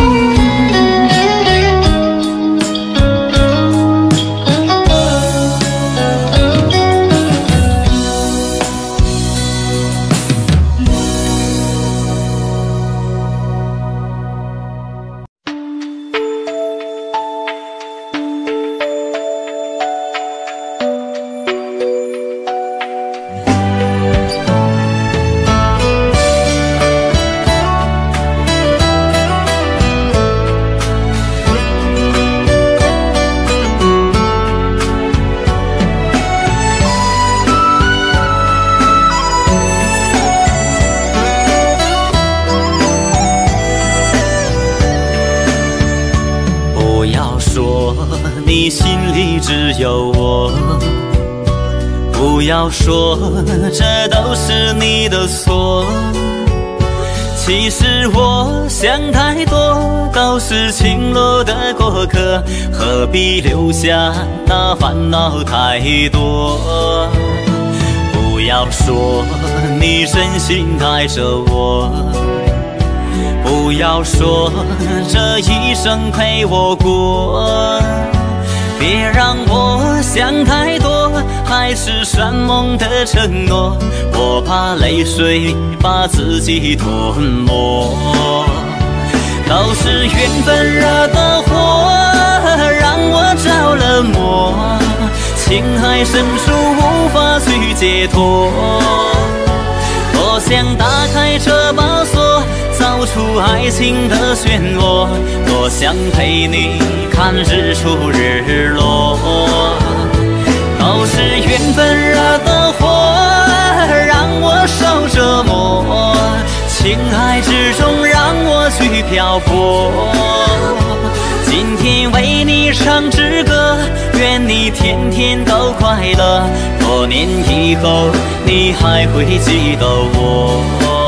你心里只有我，不要说这都是你的错。其实我想太多，都是情路的过客，何必留下那烦恼太多？不要说你真心爱着我，不要说这一生陪我过。别让我想太多，海誓山盟的承诺，我怕泪水把自己吞没。都是缘分惹的祸，让我着了魔，情海深处无法去解脱。多想打开这把锁，走出爱情的漩涡，多想陪你看日出日落。都是缘分惹的祸，让我受折磨，情海之中让我去漂泊。今天为你唱支歌，愿你天天都快乐，多年以后你还会记得我。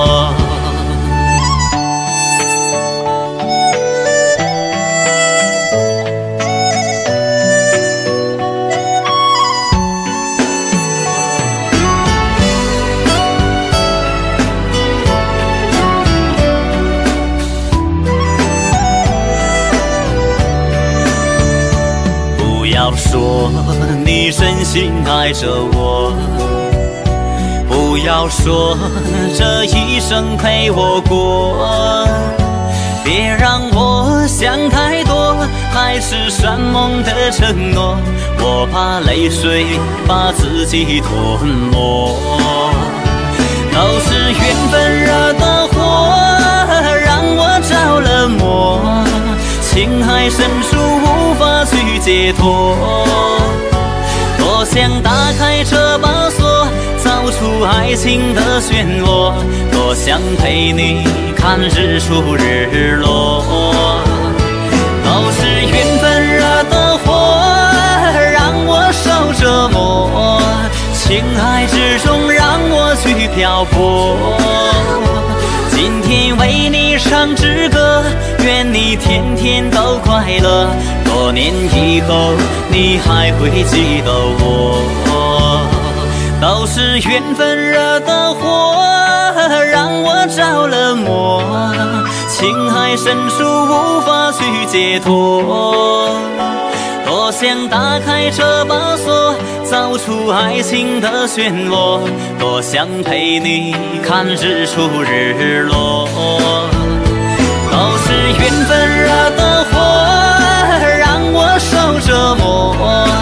不要说你真心爱着我，不要说这一生陪我过。别让我想太多，海誓山盟的承诺，我怕泪水把自己吞没。都是缘分惹的祸，让我着了魔，情海深处无法去解脱。多想打开这把锁，走出爱情的漩涡，多想陪你看日出日落。都是缘分惹的祸，让我受折磨，情海之中让我去漂泊。今天为你唱支歌，愿你天天都快乐，多年以后你还会记得我。都是缘分惹的祸，让我着了魔，情海深处无法去解脱。多想打开这把锁，走出爱情的漩涡，多想陪你看日出日落。都是缘分惹的祸，让我受折磨，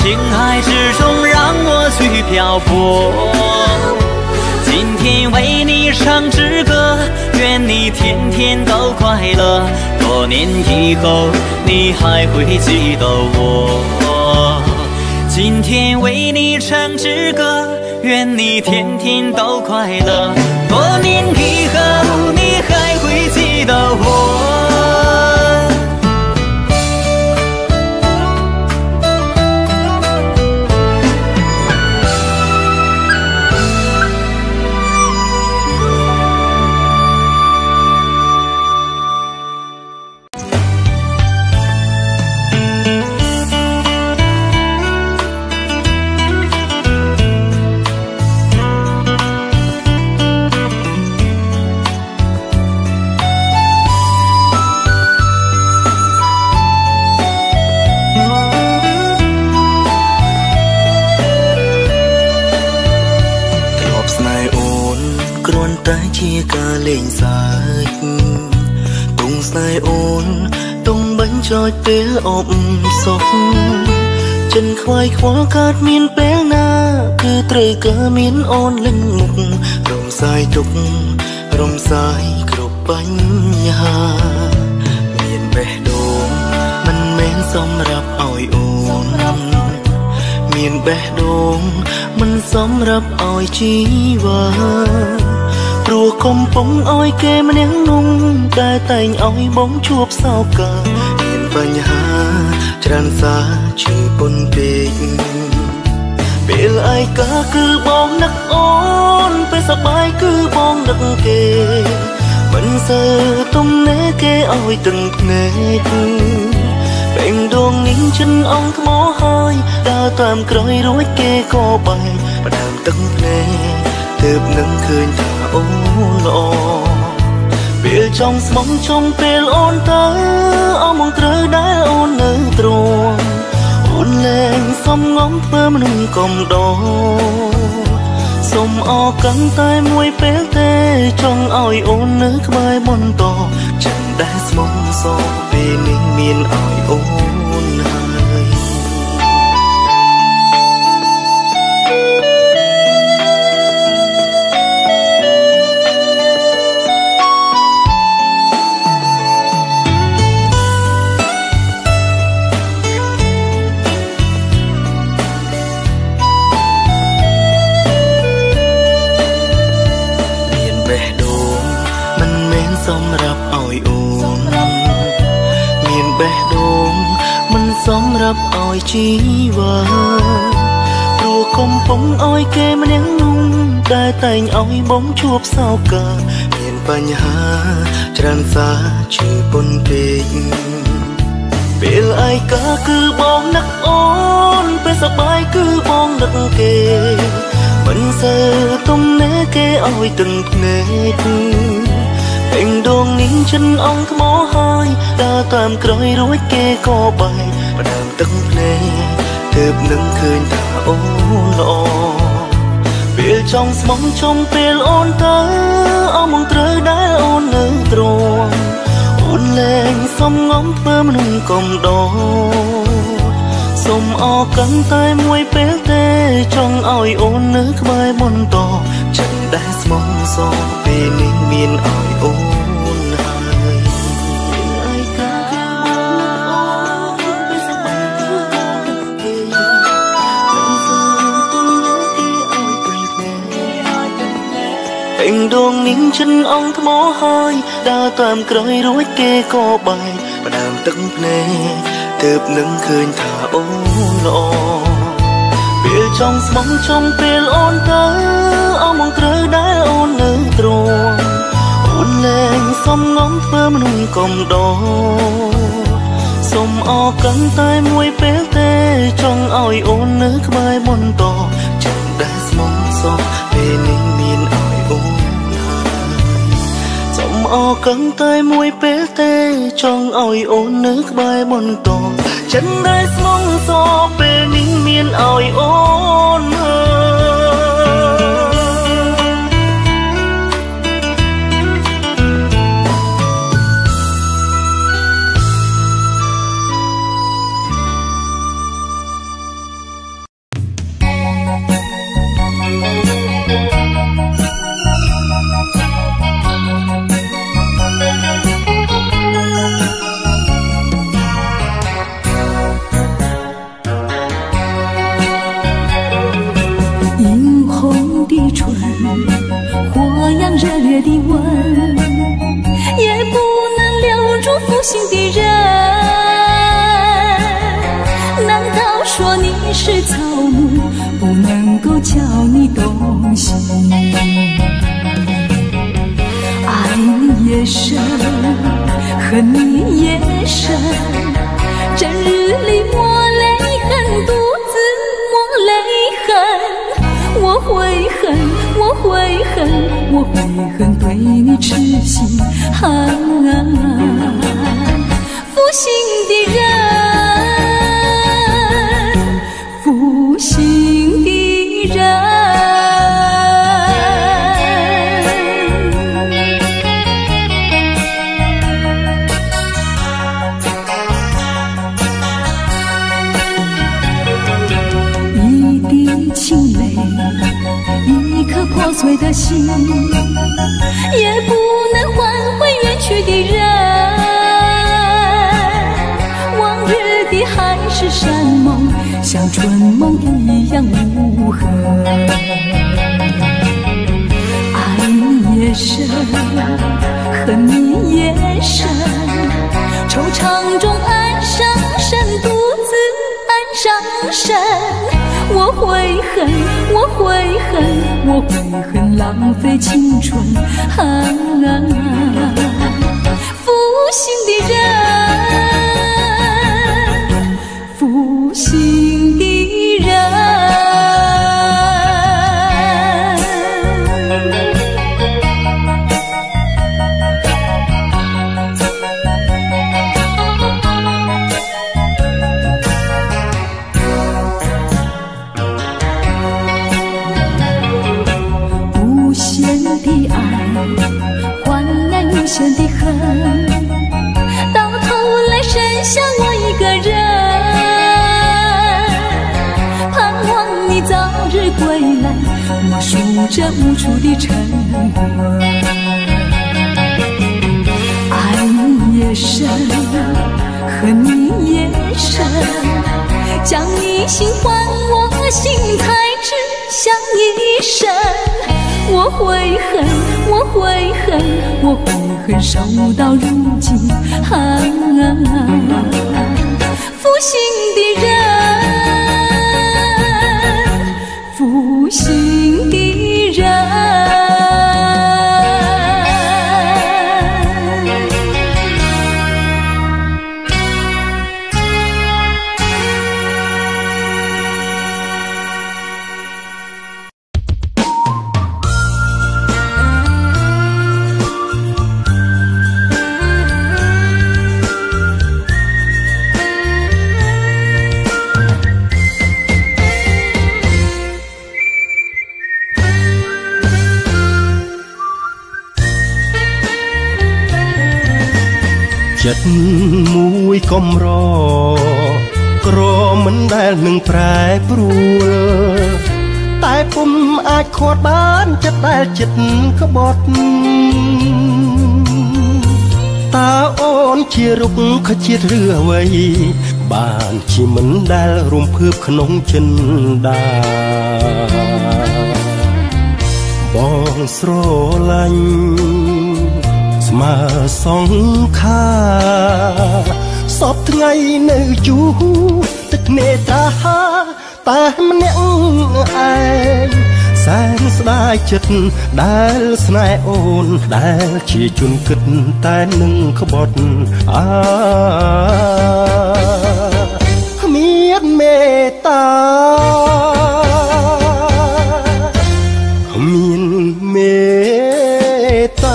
情海之中让我去漂泊。今天为你唱支歌，愿你天天都快乐。多年以后你还会记得我。今天为你唱支歌，愿你天天都快乐。多年以后你还会记得我。 ជាការលេងសើចទងស្នេហ៍អូនទងបាញ់ចោចពេលអបសុខចិនខ្វាយខ្វល់កើតមានពេលណាគឺត្រូវការមានអូនលេងមុខរំសាយទុករំសាយគ្រប់បញ្ហាមានបេះដូងមិនមែនសម្រាប់ឲ្យអូនមានបេះដូងមិនសម្រាប់ឲ្យជីវ៉ាព្រោះកំពុងឲ្យគេម្នាក់នោះតែតែងឲ្យបងជួបសោកាមានបញ្ហាច្រើនសារជឿពុនពេកពេលឯកាគឺបងនឹកអូនពេលសប្បាយគឺបងនឹកគេមិនសូវទំនេរគេឲ្យទឹកភ្នែកពេញដងនេះចិនអងថ្មហើយដើរតាមក្រោយរួចគេក៏បែកផ្ដើមទឹកភ្នែកទើបនឹងឃើញថាអូនល្អពេលចង់ស្មងចង់ពេលអូនទៅអមងត្រូវដែលអូននៅទ្រាំអូនលែងសំងំធ្វើមនុស្សកំដរសូមអរកាន់តែមួយពេលទេចង់ឲ្យអូននៅក្បែរបន្តចឹងដែលស្មងសោពេលនេះមានឲ្យអូនហើយសម្រាប់ឲ្យអូនមានបេះដូងមិនសម្រាប់ឲ្យជីវ៉ាព្រោះកំពុងឲ្យគេម្នាក់នោះតែតែងឲ្យបងជួបសោកាមានបញ្ហាច្រើនសារជឿពុនពេកពេលឯកាគឺបងនឹកអូនពេលសប្បាយគឺបងនឹកគេមិនសូវទំនេរគេឲ្យទឹកភ្នែកពេញដងនេះចិនអងថ្មហើយដើរតាមក្រោយរួចគេក៏បែកផ្ដើមទឹកភ្នែកទើបនឹងឃើញថាអូនល្អពេលចង់ស្មងចង់ពេលអូនទៅអមងត្រូវដែលអូននៅទ្រាំអូនលែងសំងំធ្វើមនុស្សកំដរសូមអរកាន់តែមួយពេលទេចង់ឲ្យអូននៅក្បែរបន្តចឹងដែលស្មងសោពេលនេះមានឲ្យអូនហើយឯកាគេមកអូនពេលសប្បាយគឺគេមិនសូវទំនេរគេឲ្យពេញភ្នែកពេញដងនេះចិនអងថ្មហើយដើរតាមក្រោយរួចគេក៏បែកផ្ដើមទឹកភ្នែកទើបនឹងឃើញថាអូនល្អពេលចង់ស្មងចង់ពេលអូនទៅអមងត្រូវដែលអូននៅទ្រាំអូនលែងសំងំធ្វើមនុស្សកំដរសូមអរកាន់តែមួយពេលទេចង់ឲ្យអូននៅក្បែរបន្តចឹងដែលស្មងសោពេលនេះមានឲ្យអូនហើយសូមអរកាន់តែមួយពេលទេចង់ឲ្យអូននៅក្បែរបន្តចឹងដែលស្មងសោពេលនេះមានឲ្យអូនហើយ烈的吻，也不能留住负心的人。难道说你是草木，不能够叫你动心？爱你也深，恨你也深，整日里抹泪痕，独自抹泪痕。我会恨，我会恨，我会恨对你痴心。啊啊负心的人，负心的人。破碎的心，也不能换回远去的人。往日的海誓山盟，像春梦一样无痕。爱你也深，恨你也深，惆怅中暗伤神，独自暗伤神。我会恨，我会恨，我会恨浪费青春。啊啊啊负心的人，负心的人。无限的恨，到头来剩下我一个人。盼望你早日归来，我数着无处的晨昏。爱你也深，恨你也深，将你心还我心，才知相一生。我会恨，我会恨，我会恨，守到如今。啊啊啊负心的人，负心的人。 ចិត្តមួយកំរក្រមិនដែលនឹងប្រែប្រួលតែពុំអាចខាត់បានចិត្តដែលចិត្តក្បត់តើអូនជារុក្ខជាតិឬអ្វីបានជាមិនដែលរំភើបក្នុងចិនដាបងស្រឡាញ់ស្មើសងខាសពថ្ងៃនៅជូរទឹកនេត្រាតែម្នាក់ឯងសែនស្ដាយចិត្តដែលស្នេហ៍អូនដែលជាជនគិតតែនឹងក្បត់អាគ្មានមេត្តាគ្មានមេត្តា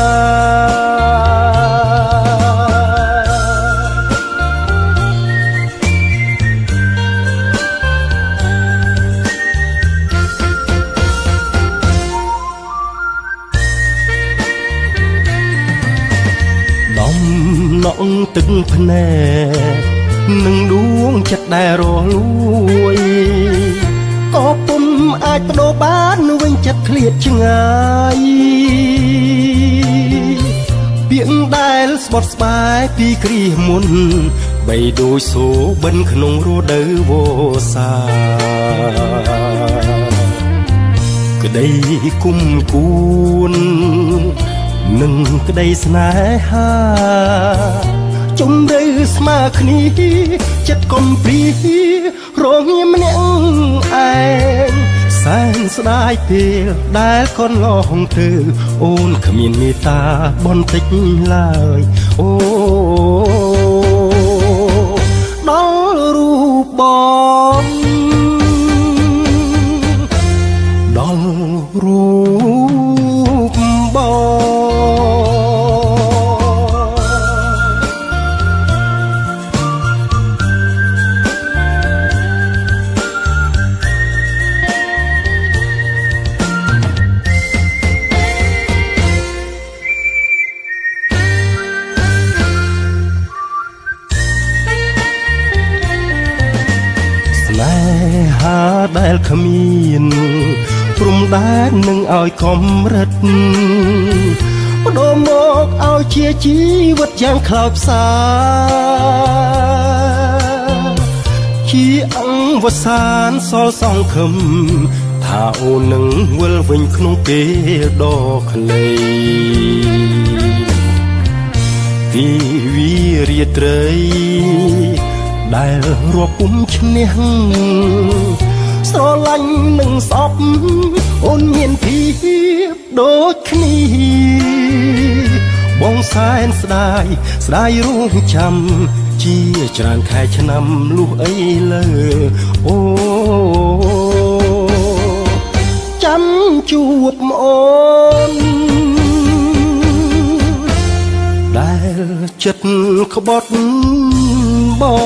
ទឹកភ្នែកនឹងដួងចិត្តដែលរលួយក៏ពុំអាចបដូរបានវិញចិត្តឃ្លាតឆ្ងាយពាក្យដែលស្បត់ស្បាយពីគ្រាមុនបីដូចសូបិនក្នុងរដូវវស្សាកក្តីគុំគួននឹងក្តីស្នេហាជំរឿស្មើគ្នាចិត្តកុំព្រីរងៀមម្នាក់ឯងសែនស្ដាយពេលដែលកូនឡងទៅអូនគ្មានមេត្តាបន្តិចឡើយអូដល់រូបបងដល់រូបបងដែលគ្មានព្រំដែននឹងឲ្យកំរិតបដូរមកឲ្យជាជីវិតយ៉ាងខ្លោចផ្សាជាអង្គវសានសល់សង្ឃឹមថាអូននឹងវិលវិញក្នុងពេលដ៏ខ្លីទីវារាត្រីដែលរាប់ពុំឈ្នះស្រឡាញ់នឹងស្អប់អូនមានភាពដូចគ្នាបងសែនស្ដាយស្ដាយរងចាំជាច្រើនខែឆ្នាំលុះអីលើអូចាំជួបអូនដែលចិត្តក្បត់បង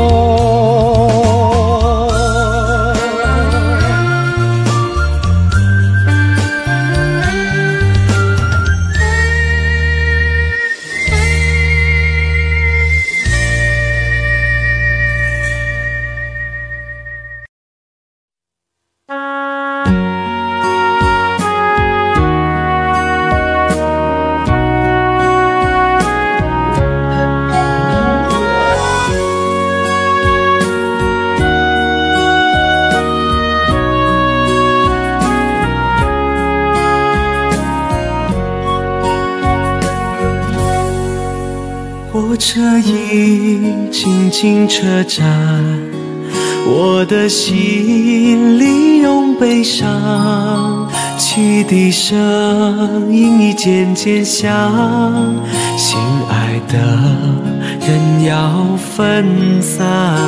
车已经进车站，我的心里涌悲伤，汽笛声音已渐渐响，心爱的人要分散，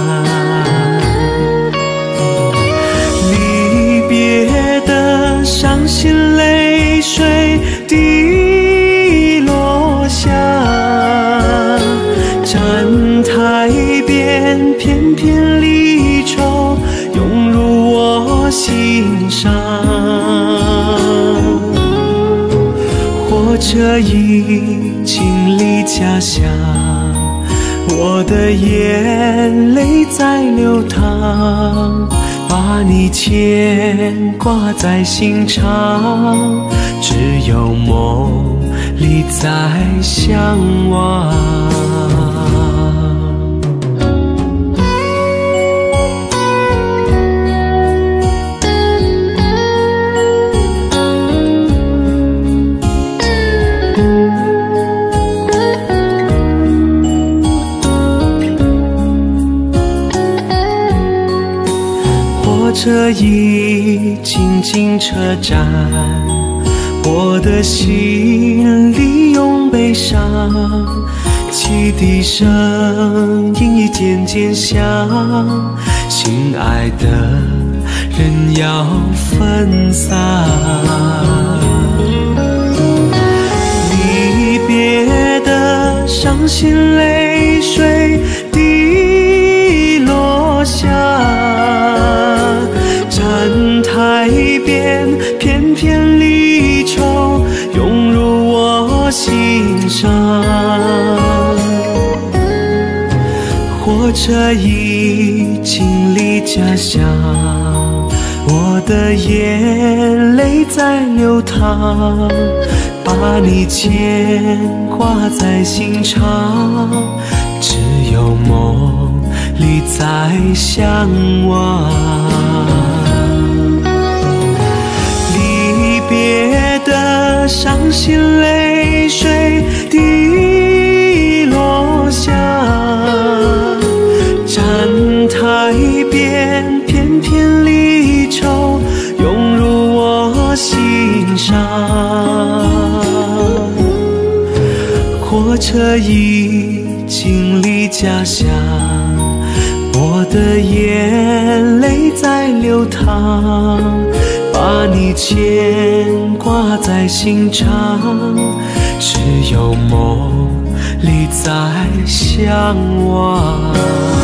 离别的伤心泪水滴落下，站台边片片离愁涌入我心上，火车已经离家乡，我的眼泪在流淌，把你牵挂在心上，只有梦里在相望。火车已经进车站，我的心里涌悲伤，汽笛声音已渐渐响，心爱的人要分散，离别的伤心泪水滴落下，站台边片片离愁涌入我心上，火车已经离家乡，我的眼泪在流淌，把你牵挂在心上，只有梦里在相望。 伤心泪水滴落下，站台边片片离愁涌入我心上。火车已经离家乡，我的眼泪在流淌，把你牵挂在心上，只有梦里在相望。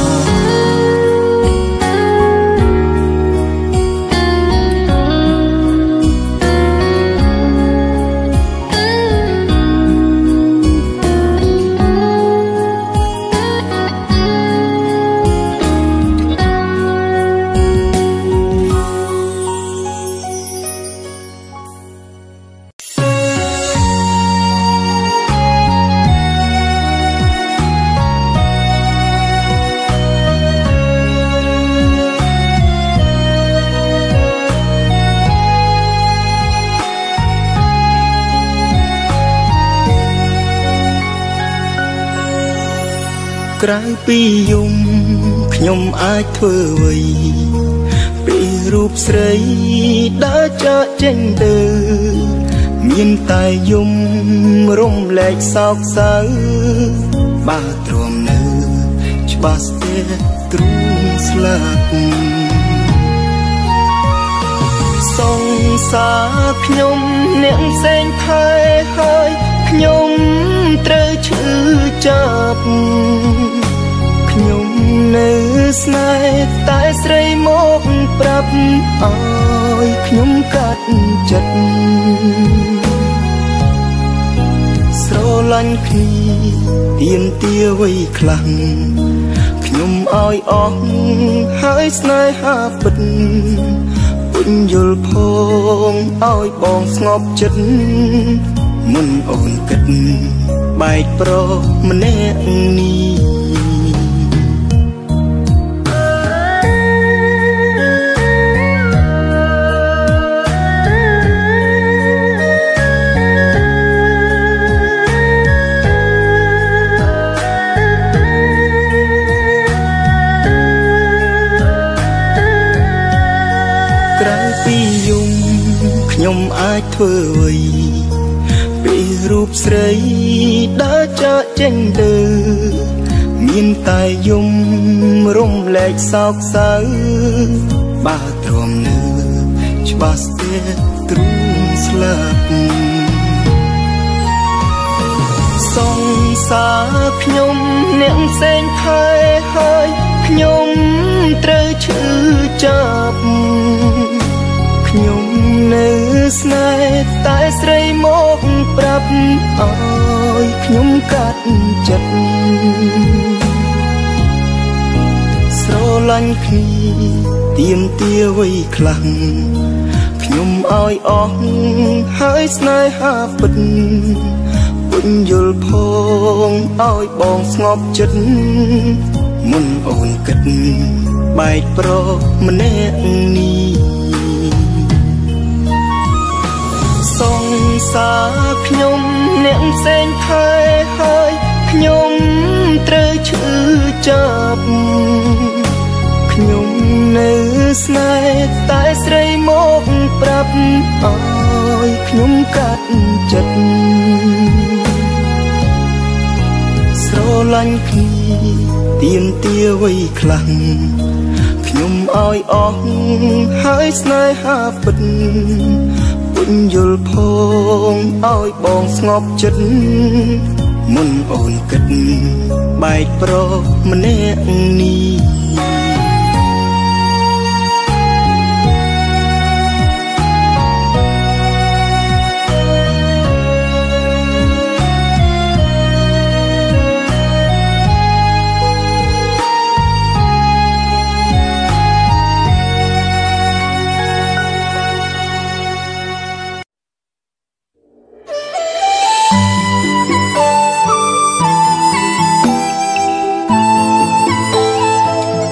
ក្រៅពីយំខ្ញុំអាចធ្វើអ្វីពីរូបស្រីដើរចាកចេញទៅមានតែយំរំលែកសោកសៅបើទ្រាំនៅច្បាស់ស្ទះទ្រូងស្លាប់សង្សារខ្ញុំអ្នកផ្សេងថែហើយខ្ញុំត្រូវឈឺចាប់ខ្ញុំនៅស្នេហ៍តែស្រីមកប្រាប់ឲ្យខ្ញុំកាត់ចិត្តស្រឡាញ់គ្នាទៀមទាវ័យខ្លាំងខ្ញុំឲ្យអស់ហើយស្នេហាពិតពុញយល់ផងឲ្យបងស្ងប់ចិត្តមុនអូនគិតបែកប្រុសម្នាក់នេះក្រៅពីយំខ្ញុំអាចធ្វើអ្វីពីរូបស្រីដើរចាកចេញទៅមានតែយំរំលែកសោកសៅបើទ្រាំនៅច្បាស់ស្ទះទ្រូងស្លាប់សង្សារខ្ញុំអ្នកផ្សេងថែហើយខ្ញុំត្រូវឈឺចាប់ខ្ញុំនៅស្នេហ៍តែស្រីមកប្រាប់ឲ្យខ្ញុំកាត់ចិត្តស្រឡាញ់គ្នាទៀមទាវ័យខ្លាំងខ្ញុំឲ្យអស់ហើយស្នេហាពិតពុញយល់ផងឲ្យបងស្ងប់ចិត្តមុនអូនគិតបែកប្រុសម្នាក់នេះសង្សារខ្ញុំអ្នកផ្សេងថែហើយខ្ញុំត្រូវឈឺចាប់ខ្ញុំនៅស្នេហ៍តែស្រីមកប្រាប់ឲ្យខ្ញុំកាត់ចិត្តស្រឡាញ់គ្នាទៀមទាវ័យខ្លាំងខ្ញុំឲ្យអស់ហើយស្នេហាពិតពុញយល់ផងឲ្យបងស្ងប់ចិត្តមុនអូនគិតបែកប្រុសម្នាក់នេះខ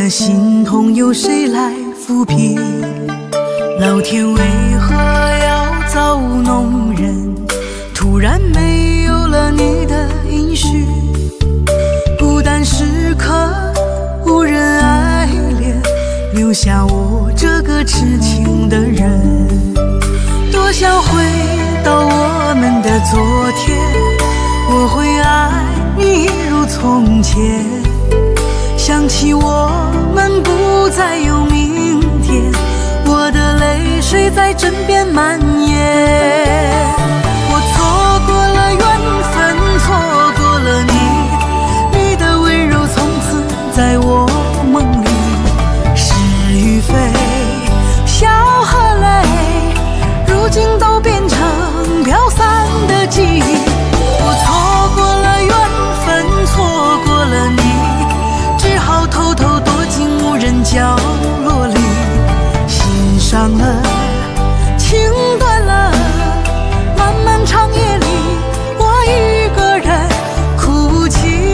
的心痛由谁来抚平？老天为何要造物弄人？突然没有了你的允许，孤单时刻无人爱怜，留下我这个痴情的人。多想回到我们的昨天，我会爱你如从前。想起我们不再有明天，我的泪水在枕边蔓延。我错过了缘分，错过了你，你的温柔从此在我梦里。是与非，笑和泪，如今都变成飘散的记忆。我错过了缘分，错过了你，只好偷偷躲进无人角落里。心伤了，情断了，漫漫长夜里，我一个人哭泣。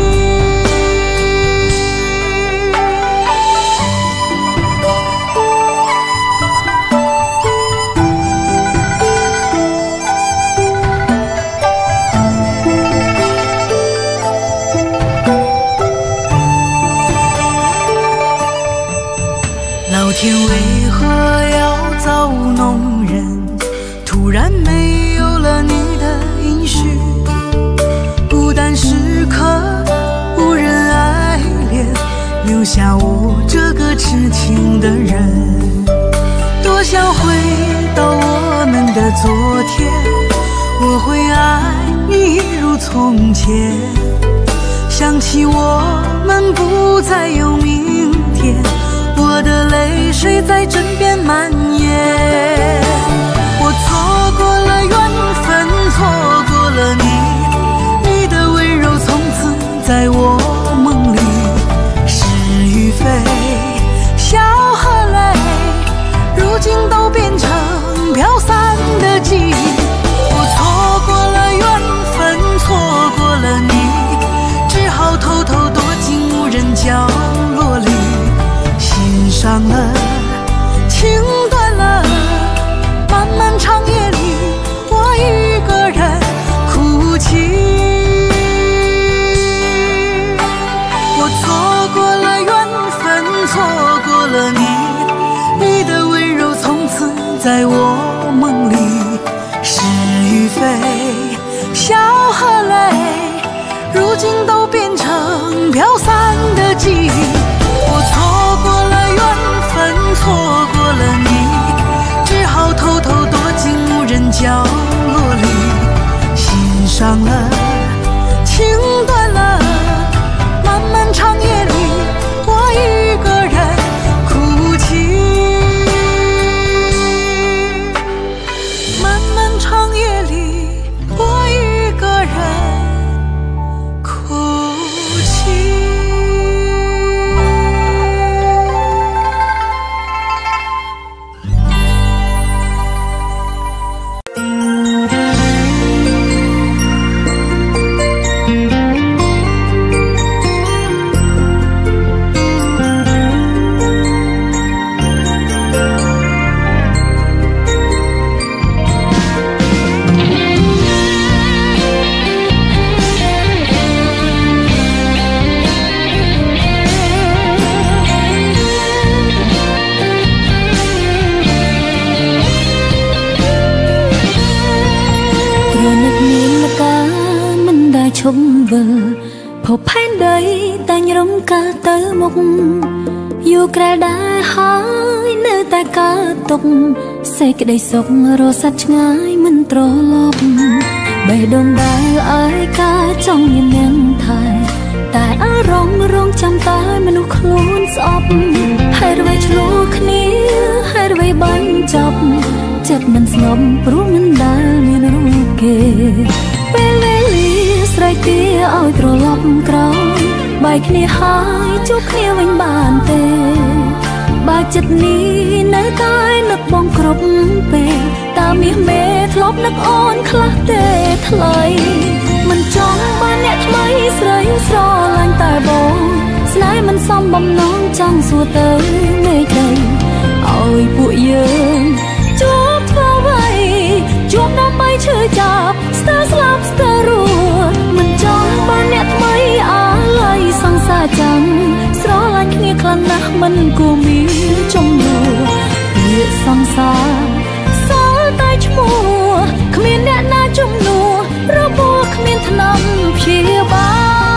老天为何要造物弄人？突然没有了你的允许，孤单时刻无人爱怜，留下我这个痴情的人。多想回到我们的昨天，我会爱你如从前。想起我们不再有明天，我的泪水在枕边蔓延。我错过了缘分，错过了你，你的温柔从此在我梦里。是与非，笑和泪，如今都变成飘散的记忆。我错过了缘分，错过了你，只好偷偷躲进无人角落里。心伤了，情断了，漫漫长夜里，我一个人哭泣。我错过了缘分，错过了你，你的温柔从此在我梦里。是与非，笑和泪，如今都变成飘散的记忆。我错过了缘分，错过了你，只好偷偷躲进无人角落里。心伤了，情断了，漫漫长夜里，我一个人哭泣。漫漫长夜里，我一个人哭泣。ឈុំវិលភពផែនដីតែងរំកើទៅមុខយូរក្រែលដែរហើយនៅតែកើតទុកសេចក្តីសុខរសាត់ឆ្ងាយមិនត្រឡប់បេះដូងដែលអាយកាចង់មានអ្នកថែតែអារម្មណ៍រងចាំតែមនុស្សខ្លួនស្អប់ហើយអ្វីឆ្លោះគ្នាហើយអ្វីបាញ់ចាប់ចិត្តមិនស្ងប់ព្រោះមិនដែលមានរូបគេពេលវេលាស្រែកទាឲ្យត្រឡប់ក្រោយបែកគ្នាហើយជួបគ្នាវិញបានទេបើចិត្តនេះនៅតែនឹកបងគ្រប់ពេលតើមាសមេធ្លាប់នឹកអូនខ្លះទេថ្លៃមិនចង់បានអ្នកថ្មីស្រីស្រឡាញ់តែបងស្នេហ៍មិនសមបំណងចង់សួរទៅមេឃដីឲ្យពួកយើងជួបធ្វើអ្វីជួបដើម្បីឈឺចាប់ស្ទើរស្លាប់ស្ទើររស់មិនចង់បានអ្នកថ្មីអាឡ័យសង្សារចាំស្រឡាញ់គ្នាខ្លាំងណាស់មិនគួរមានចំនួនពាក្យសង្សារសល់តែឈ្មោះគ្មានអ្នកណាជំនួសរបួសគ្មានថ្នាំព្យាបាល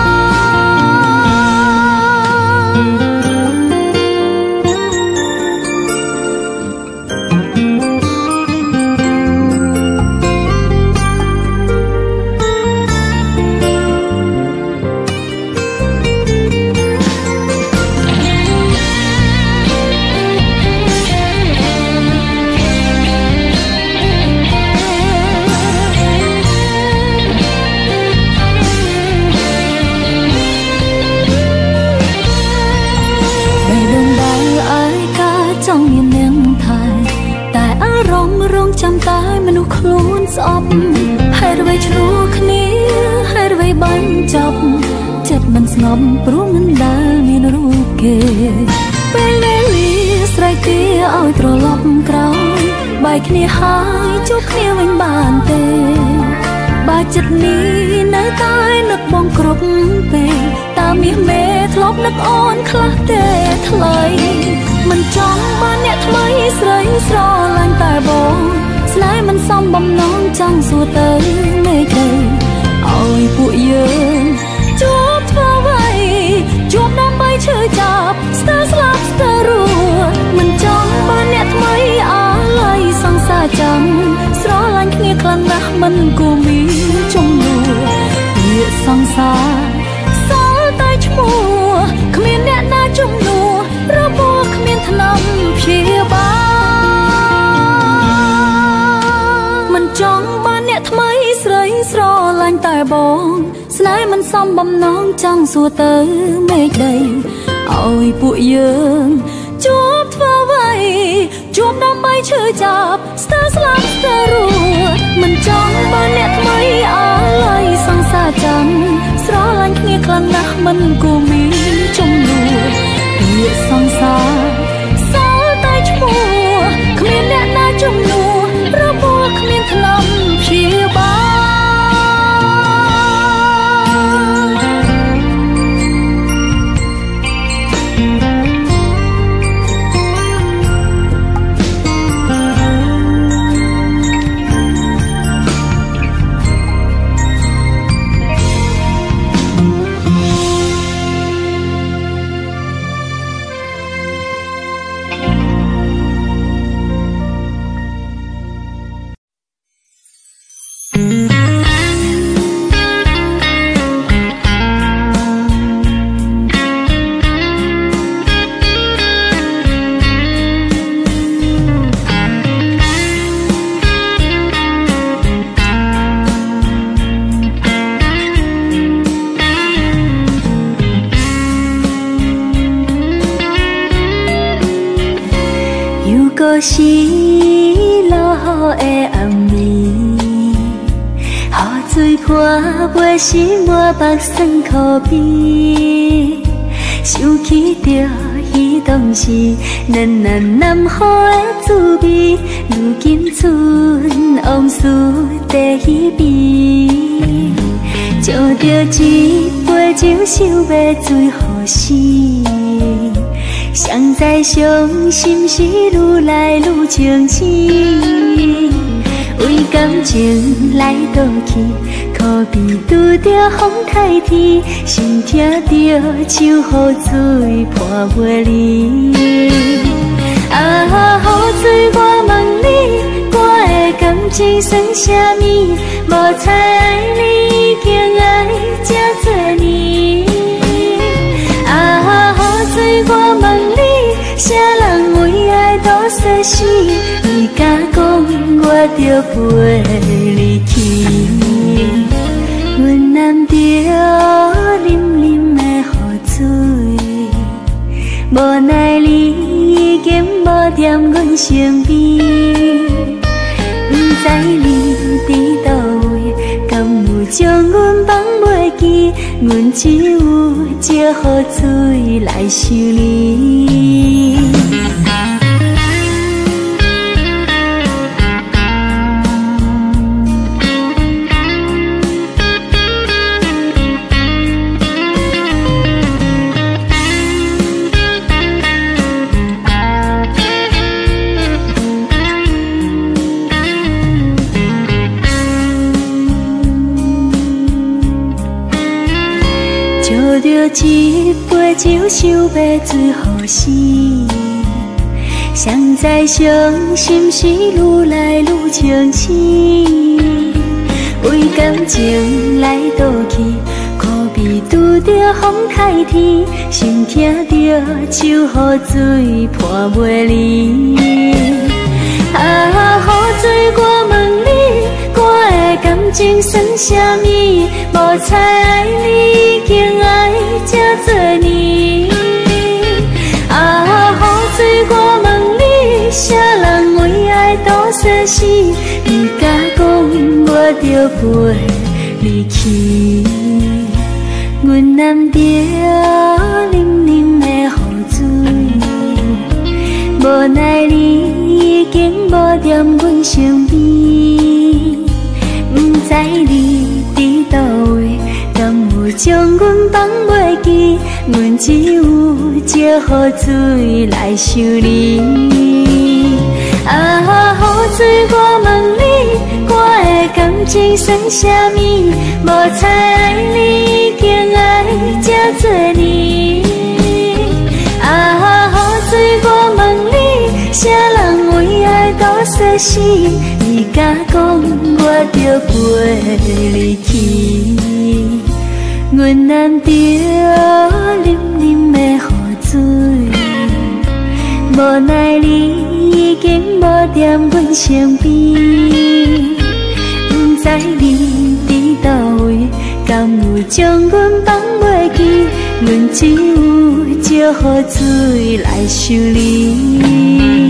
ចាំតែមនុស្សខ្លួនស្អប់ហេតុអ្វីឆ្លោះគ្នាហេតុអ្វីបាញ់ចាប់ចិត្តមិនស្ងប់ព្រោះមិនដែលមានរូបគេពេលវេលាស្រែកទាឲ្យត្រឡប់ក្រោយបែកគ្នាហើយជួបគ្នាវិញបានទេបើចិត្តនេះនៅតែនឹកបងគ្រប់ពេលតើមាសមេធ្លាប់នឹកអូនខ្លះទេថ្លៃមិនចង់បានអ្នកថ្មីស្រីស្រឡាញ់តែបងស្នេហ៍មិនសមបំណងចង់សួរទៅមេឃដីឲ្យពួកយើងជួបធ្វើអ្វីជួបដើម្បីឈឺចាប់ស្ទើរស្លាប់ស្ទើររស់មិនចង់បានអ្នកថ្មីអាឡ័យសង្សារចាំស្រឡាញ់គ្នាខ្លាំងណាស់មិនគួរមានចំនួនពាក្យសង្សារសល់តែឈ្មោះគ្មានអ្នកណាជំនួសរបួសគ្មានថ្នាំព្យាបាលមិនចង់បានអ្នកថ្មីស្រីស្រឡាញ់តែបងស្នេហ៍មិនសមបំណងចង់សួរទៅមេឃដីឲ្យពួកយើងជួបធ្វើអ្វីជួបដើម្បីឈឺចាប់ស្ទើរស្លាប់ស្ទើររស់មិនចង់បានអ្នកថ្មីអាឡ័យសង្សារចាំស្រឡាញ់គ្នាខ្លាំងណាស់មិនគួរមានចំនួនពាក្យសង្សារសល់តែឈ្មោះគ្មានអ្នកណាជំនួសរបួសគ្មានថ្នាំព្យាបាល是落雨的暗暝，雨水泼袂湿我目酸可悲，想起着彼当时咱咱南河的滋味，如今剩往事在彼边，借着一杯酒想要醉予死。谁知伤心是愈来愈清醒，为感情来倒去，可比拄着风太天，心听着秋雨水破袂离。啊，雨水，我问你，我的感情算啥物？无猜爱你已经爱这多年。啊，雨水，我问你。啥人为爱多说死？你敢讲我着陪你去？阮难着啉啉的雨水，无奈你已经无踮阮身边。不知你伫倒位，敢有将阮放袂记？ 阮只有借好水来修理。一杯酒，想要最好时，谁知伤心事愈来愈清醒。为感情来倒去，可比拄着风台天，心痛着手雨水破袂离。啊，雨水我问你，我的感情算啥物？无猜爱你，竟爱这多年。啊，雨水我问你，啥人为爱多些事？你甲讲我着陪你去，阮难着啉啉的雨水，无奈你已经无踮阮身边，不知你伫倒位，敢有将阮放袂记？阮只有借雨水来修理。啊，雨水我问你，我的感情算啥物？无猜爱你，竟爱这多年。啊，雨水我问你，啥人为爱多些事？你甲讲我着陪你去，阮难着啉啉的雨水，无奈你已经无踮阮身边，不知你伫倒位，敢有将阮放袂记？阮只有借雨水来修理。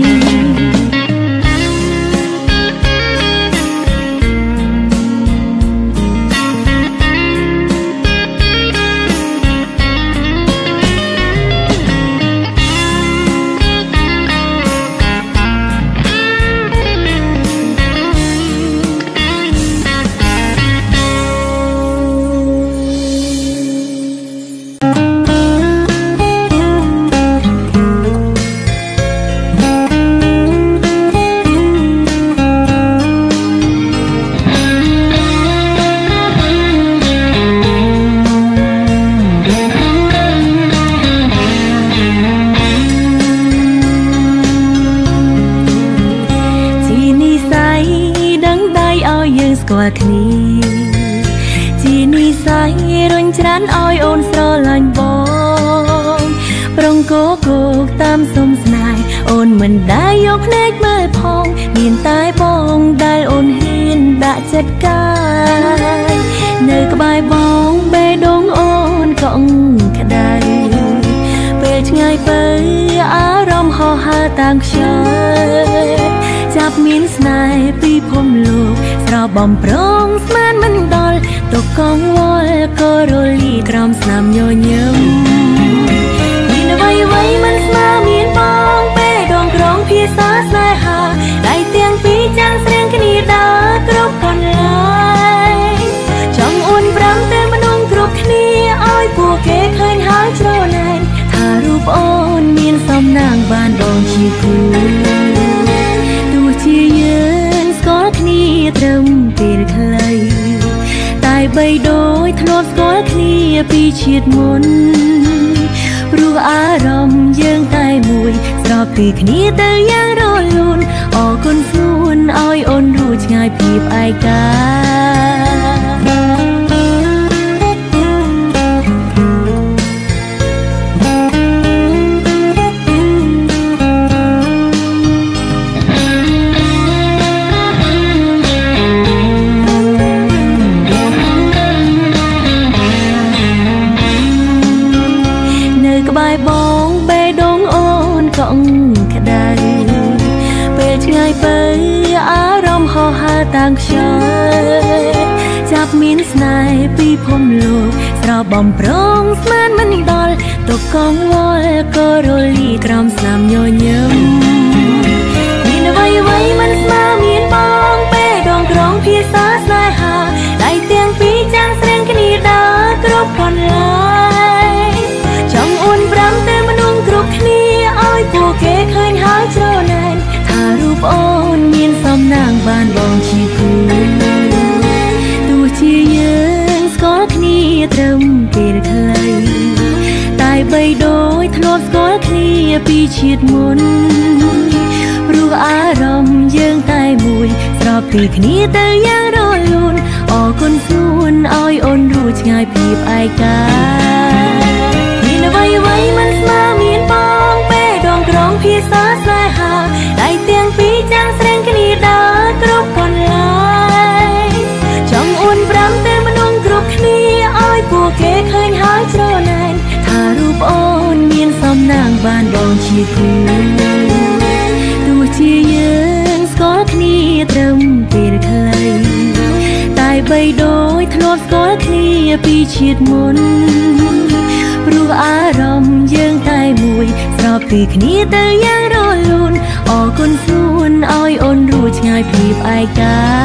ស្គាល់គ្នាជានិស្ស័យរុញច្រានឲ្យអូនស្រឡាញ់បងប្រងគោគោកតាមសុំស្នេហ៍អូនមិនដែលយកភ្នែកមើលផងមានតែបងដែលអូនហ៊ានដាក់ចិត្តកាយនៅក្បែរបងបេះដូងអូនកង់ក្ដៅពេលឆ្ងាយទៅអារម្មណ៍ហោះហើរតាមខ្យល់ចាប់មានស្នេហ៍ពីភពលោកស្របំប្រងស្មានមិនដល់ទុកកងវល់ក៏រលីក្រោមស្នាមញញឹមមានអ្វីអ្វីមិនស្មើមានបងពេលដងក្រងភាសាស្នេហាដៃទាំងពីរចាំងស្រៀងគ្នាដើរគ្រប់កន្លែងចង់អួនប្រាំតែមនុស្សគ្រប់គ្នាឲ្យពួកគេឃើញហើយច្រណែនថារូបអូនមានសំណាងបានបងជាគូជាយើងស្គាល់គ្នាត្រឹមពេលខ្លីតែបីដូចធ្លាប់ស្គាល់គ្នាពីជាតិមុនព្រោះអារម្មណ៍យើងតែមួយស្របពីគ្នាទៅយ៉ាងរលូនអរគុណស្នួនឲ្យអូនរួចឆ្ងាយពីឯកាបងបេះដូងអូនកង់ក្ដៅពេលឆ្ងាយទៅអារម្មណ៍ហោះហើរតាមខ្យល់ចាប់មានស្នេហ៍ពីភពលោកត្របំប្រងស្មានមិនដល់ទុកកងវល់ក៏រលីក្រំស្នាមញញឹមមានអ្វីអ្វីមិនស្មើមានបងពេលដងក្រងភាសាស្នេហាដៃទាំងពីរចាំងស្រែងគ្នាដើរគ្រប់កន្លែងចង់អួនប្រាំតែមនុស្សគ្រប់គ្នាឲ្យពួកគេឃើញហើយច្រណែនថារូបអូនមានសំណាងបានបងជាគូទោះជាយើងស្គាល់គ្នាត្រឹមពេលខ្លីតែបីដូចធ្លាប់ស្គាល់គ្នាពីជាតិមុនព្រោះអារម្មណ៍យើងតែមួយស្របពីគ្នាទៅយ៉ាងរលូនអរគុណសួនឲ្យអូនរួចឆ្ងាយពីឯកាមានអ្វីអ្វីមិនស្មើមានបងពេលដងក្រងភាសាស្នេហាដៃទាំងពីរចាំងស្រែងគ្នាដើរគ្រប់កន្លែងចង់អួនប្រាំតែមនុស្សគ្រប់គ្នាឲ្យពួកគេឃើញហើយច្រណែនថារូបអូនមានសំណាងបានបងជាគូទោះជាយើងស្គាល់គ្នាត្រឹមពេលខ្លីតែបីដូចធ្លាប់ស្គាល់គ្នាពីជាតិមុនព្រោះអារម្មណ៍យើងតែមួយស្របពីគ្នាទៅយ៉ាងរលូនអរគុណសួនឲ្យអូនរួចឆ្ងាយពីឯកា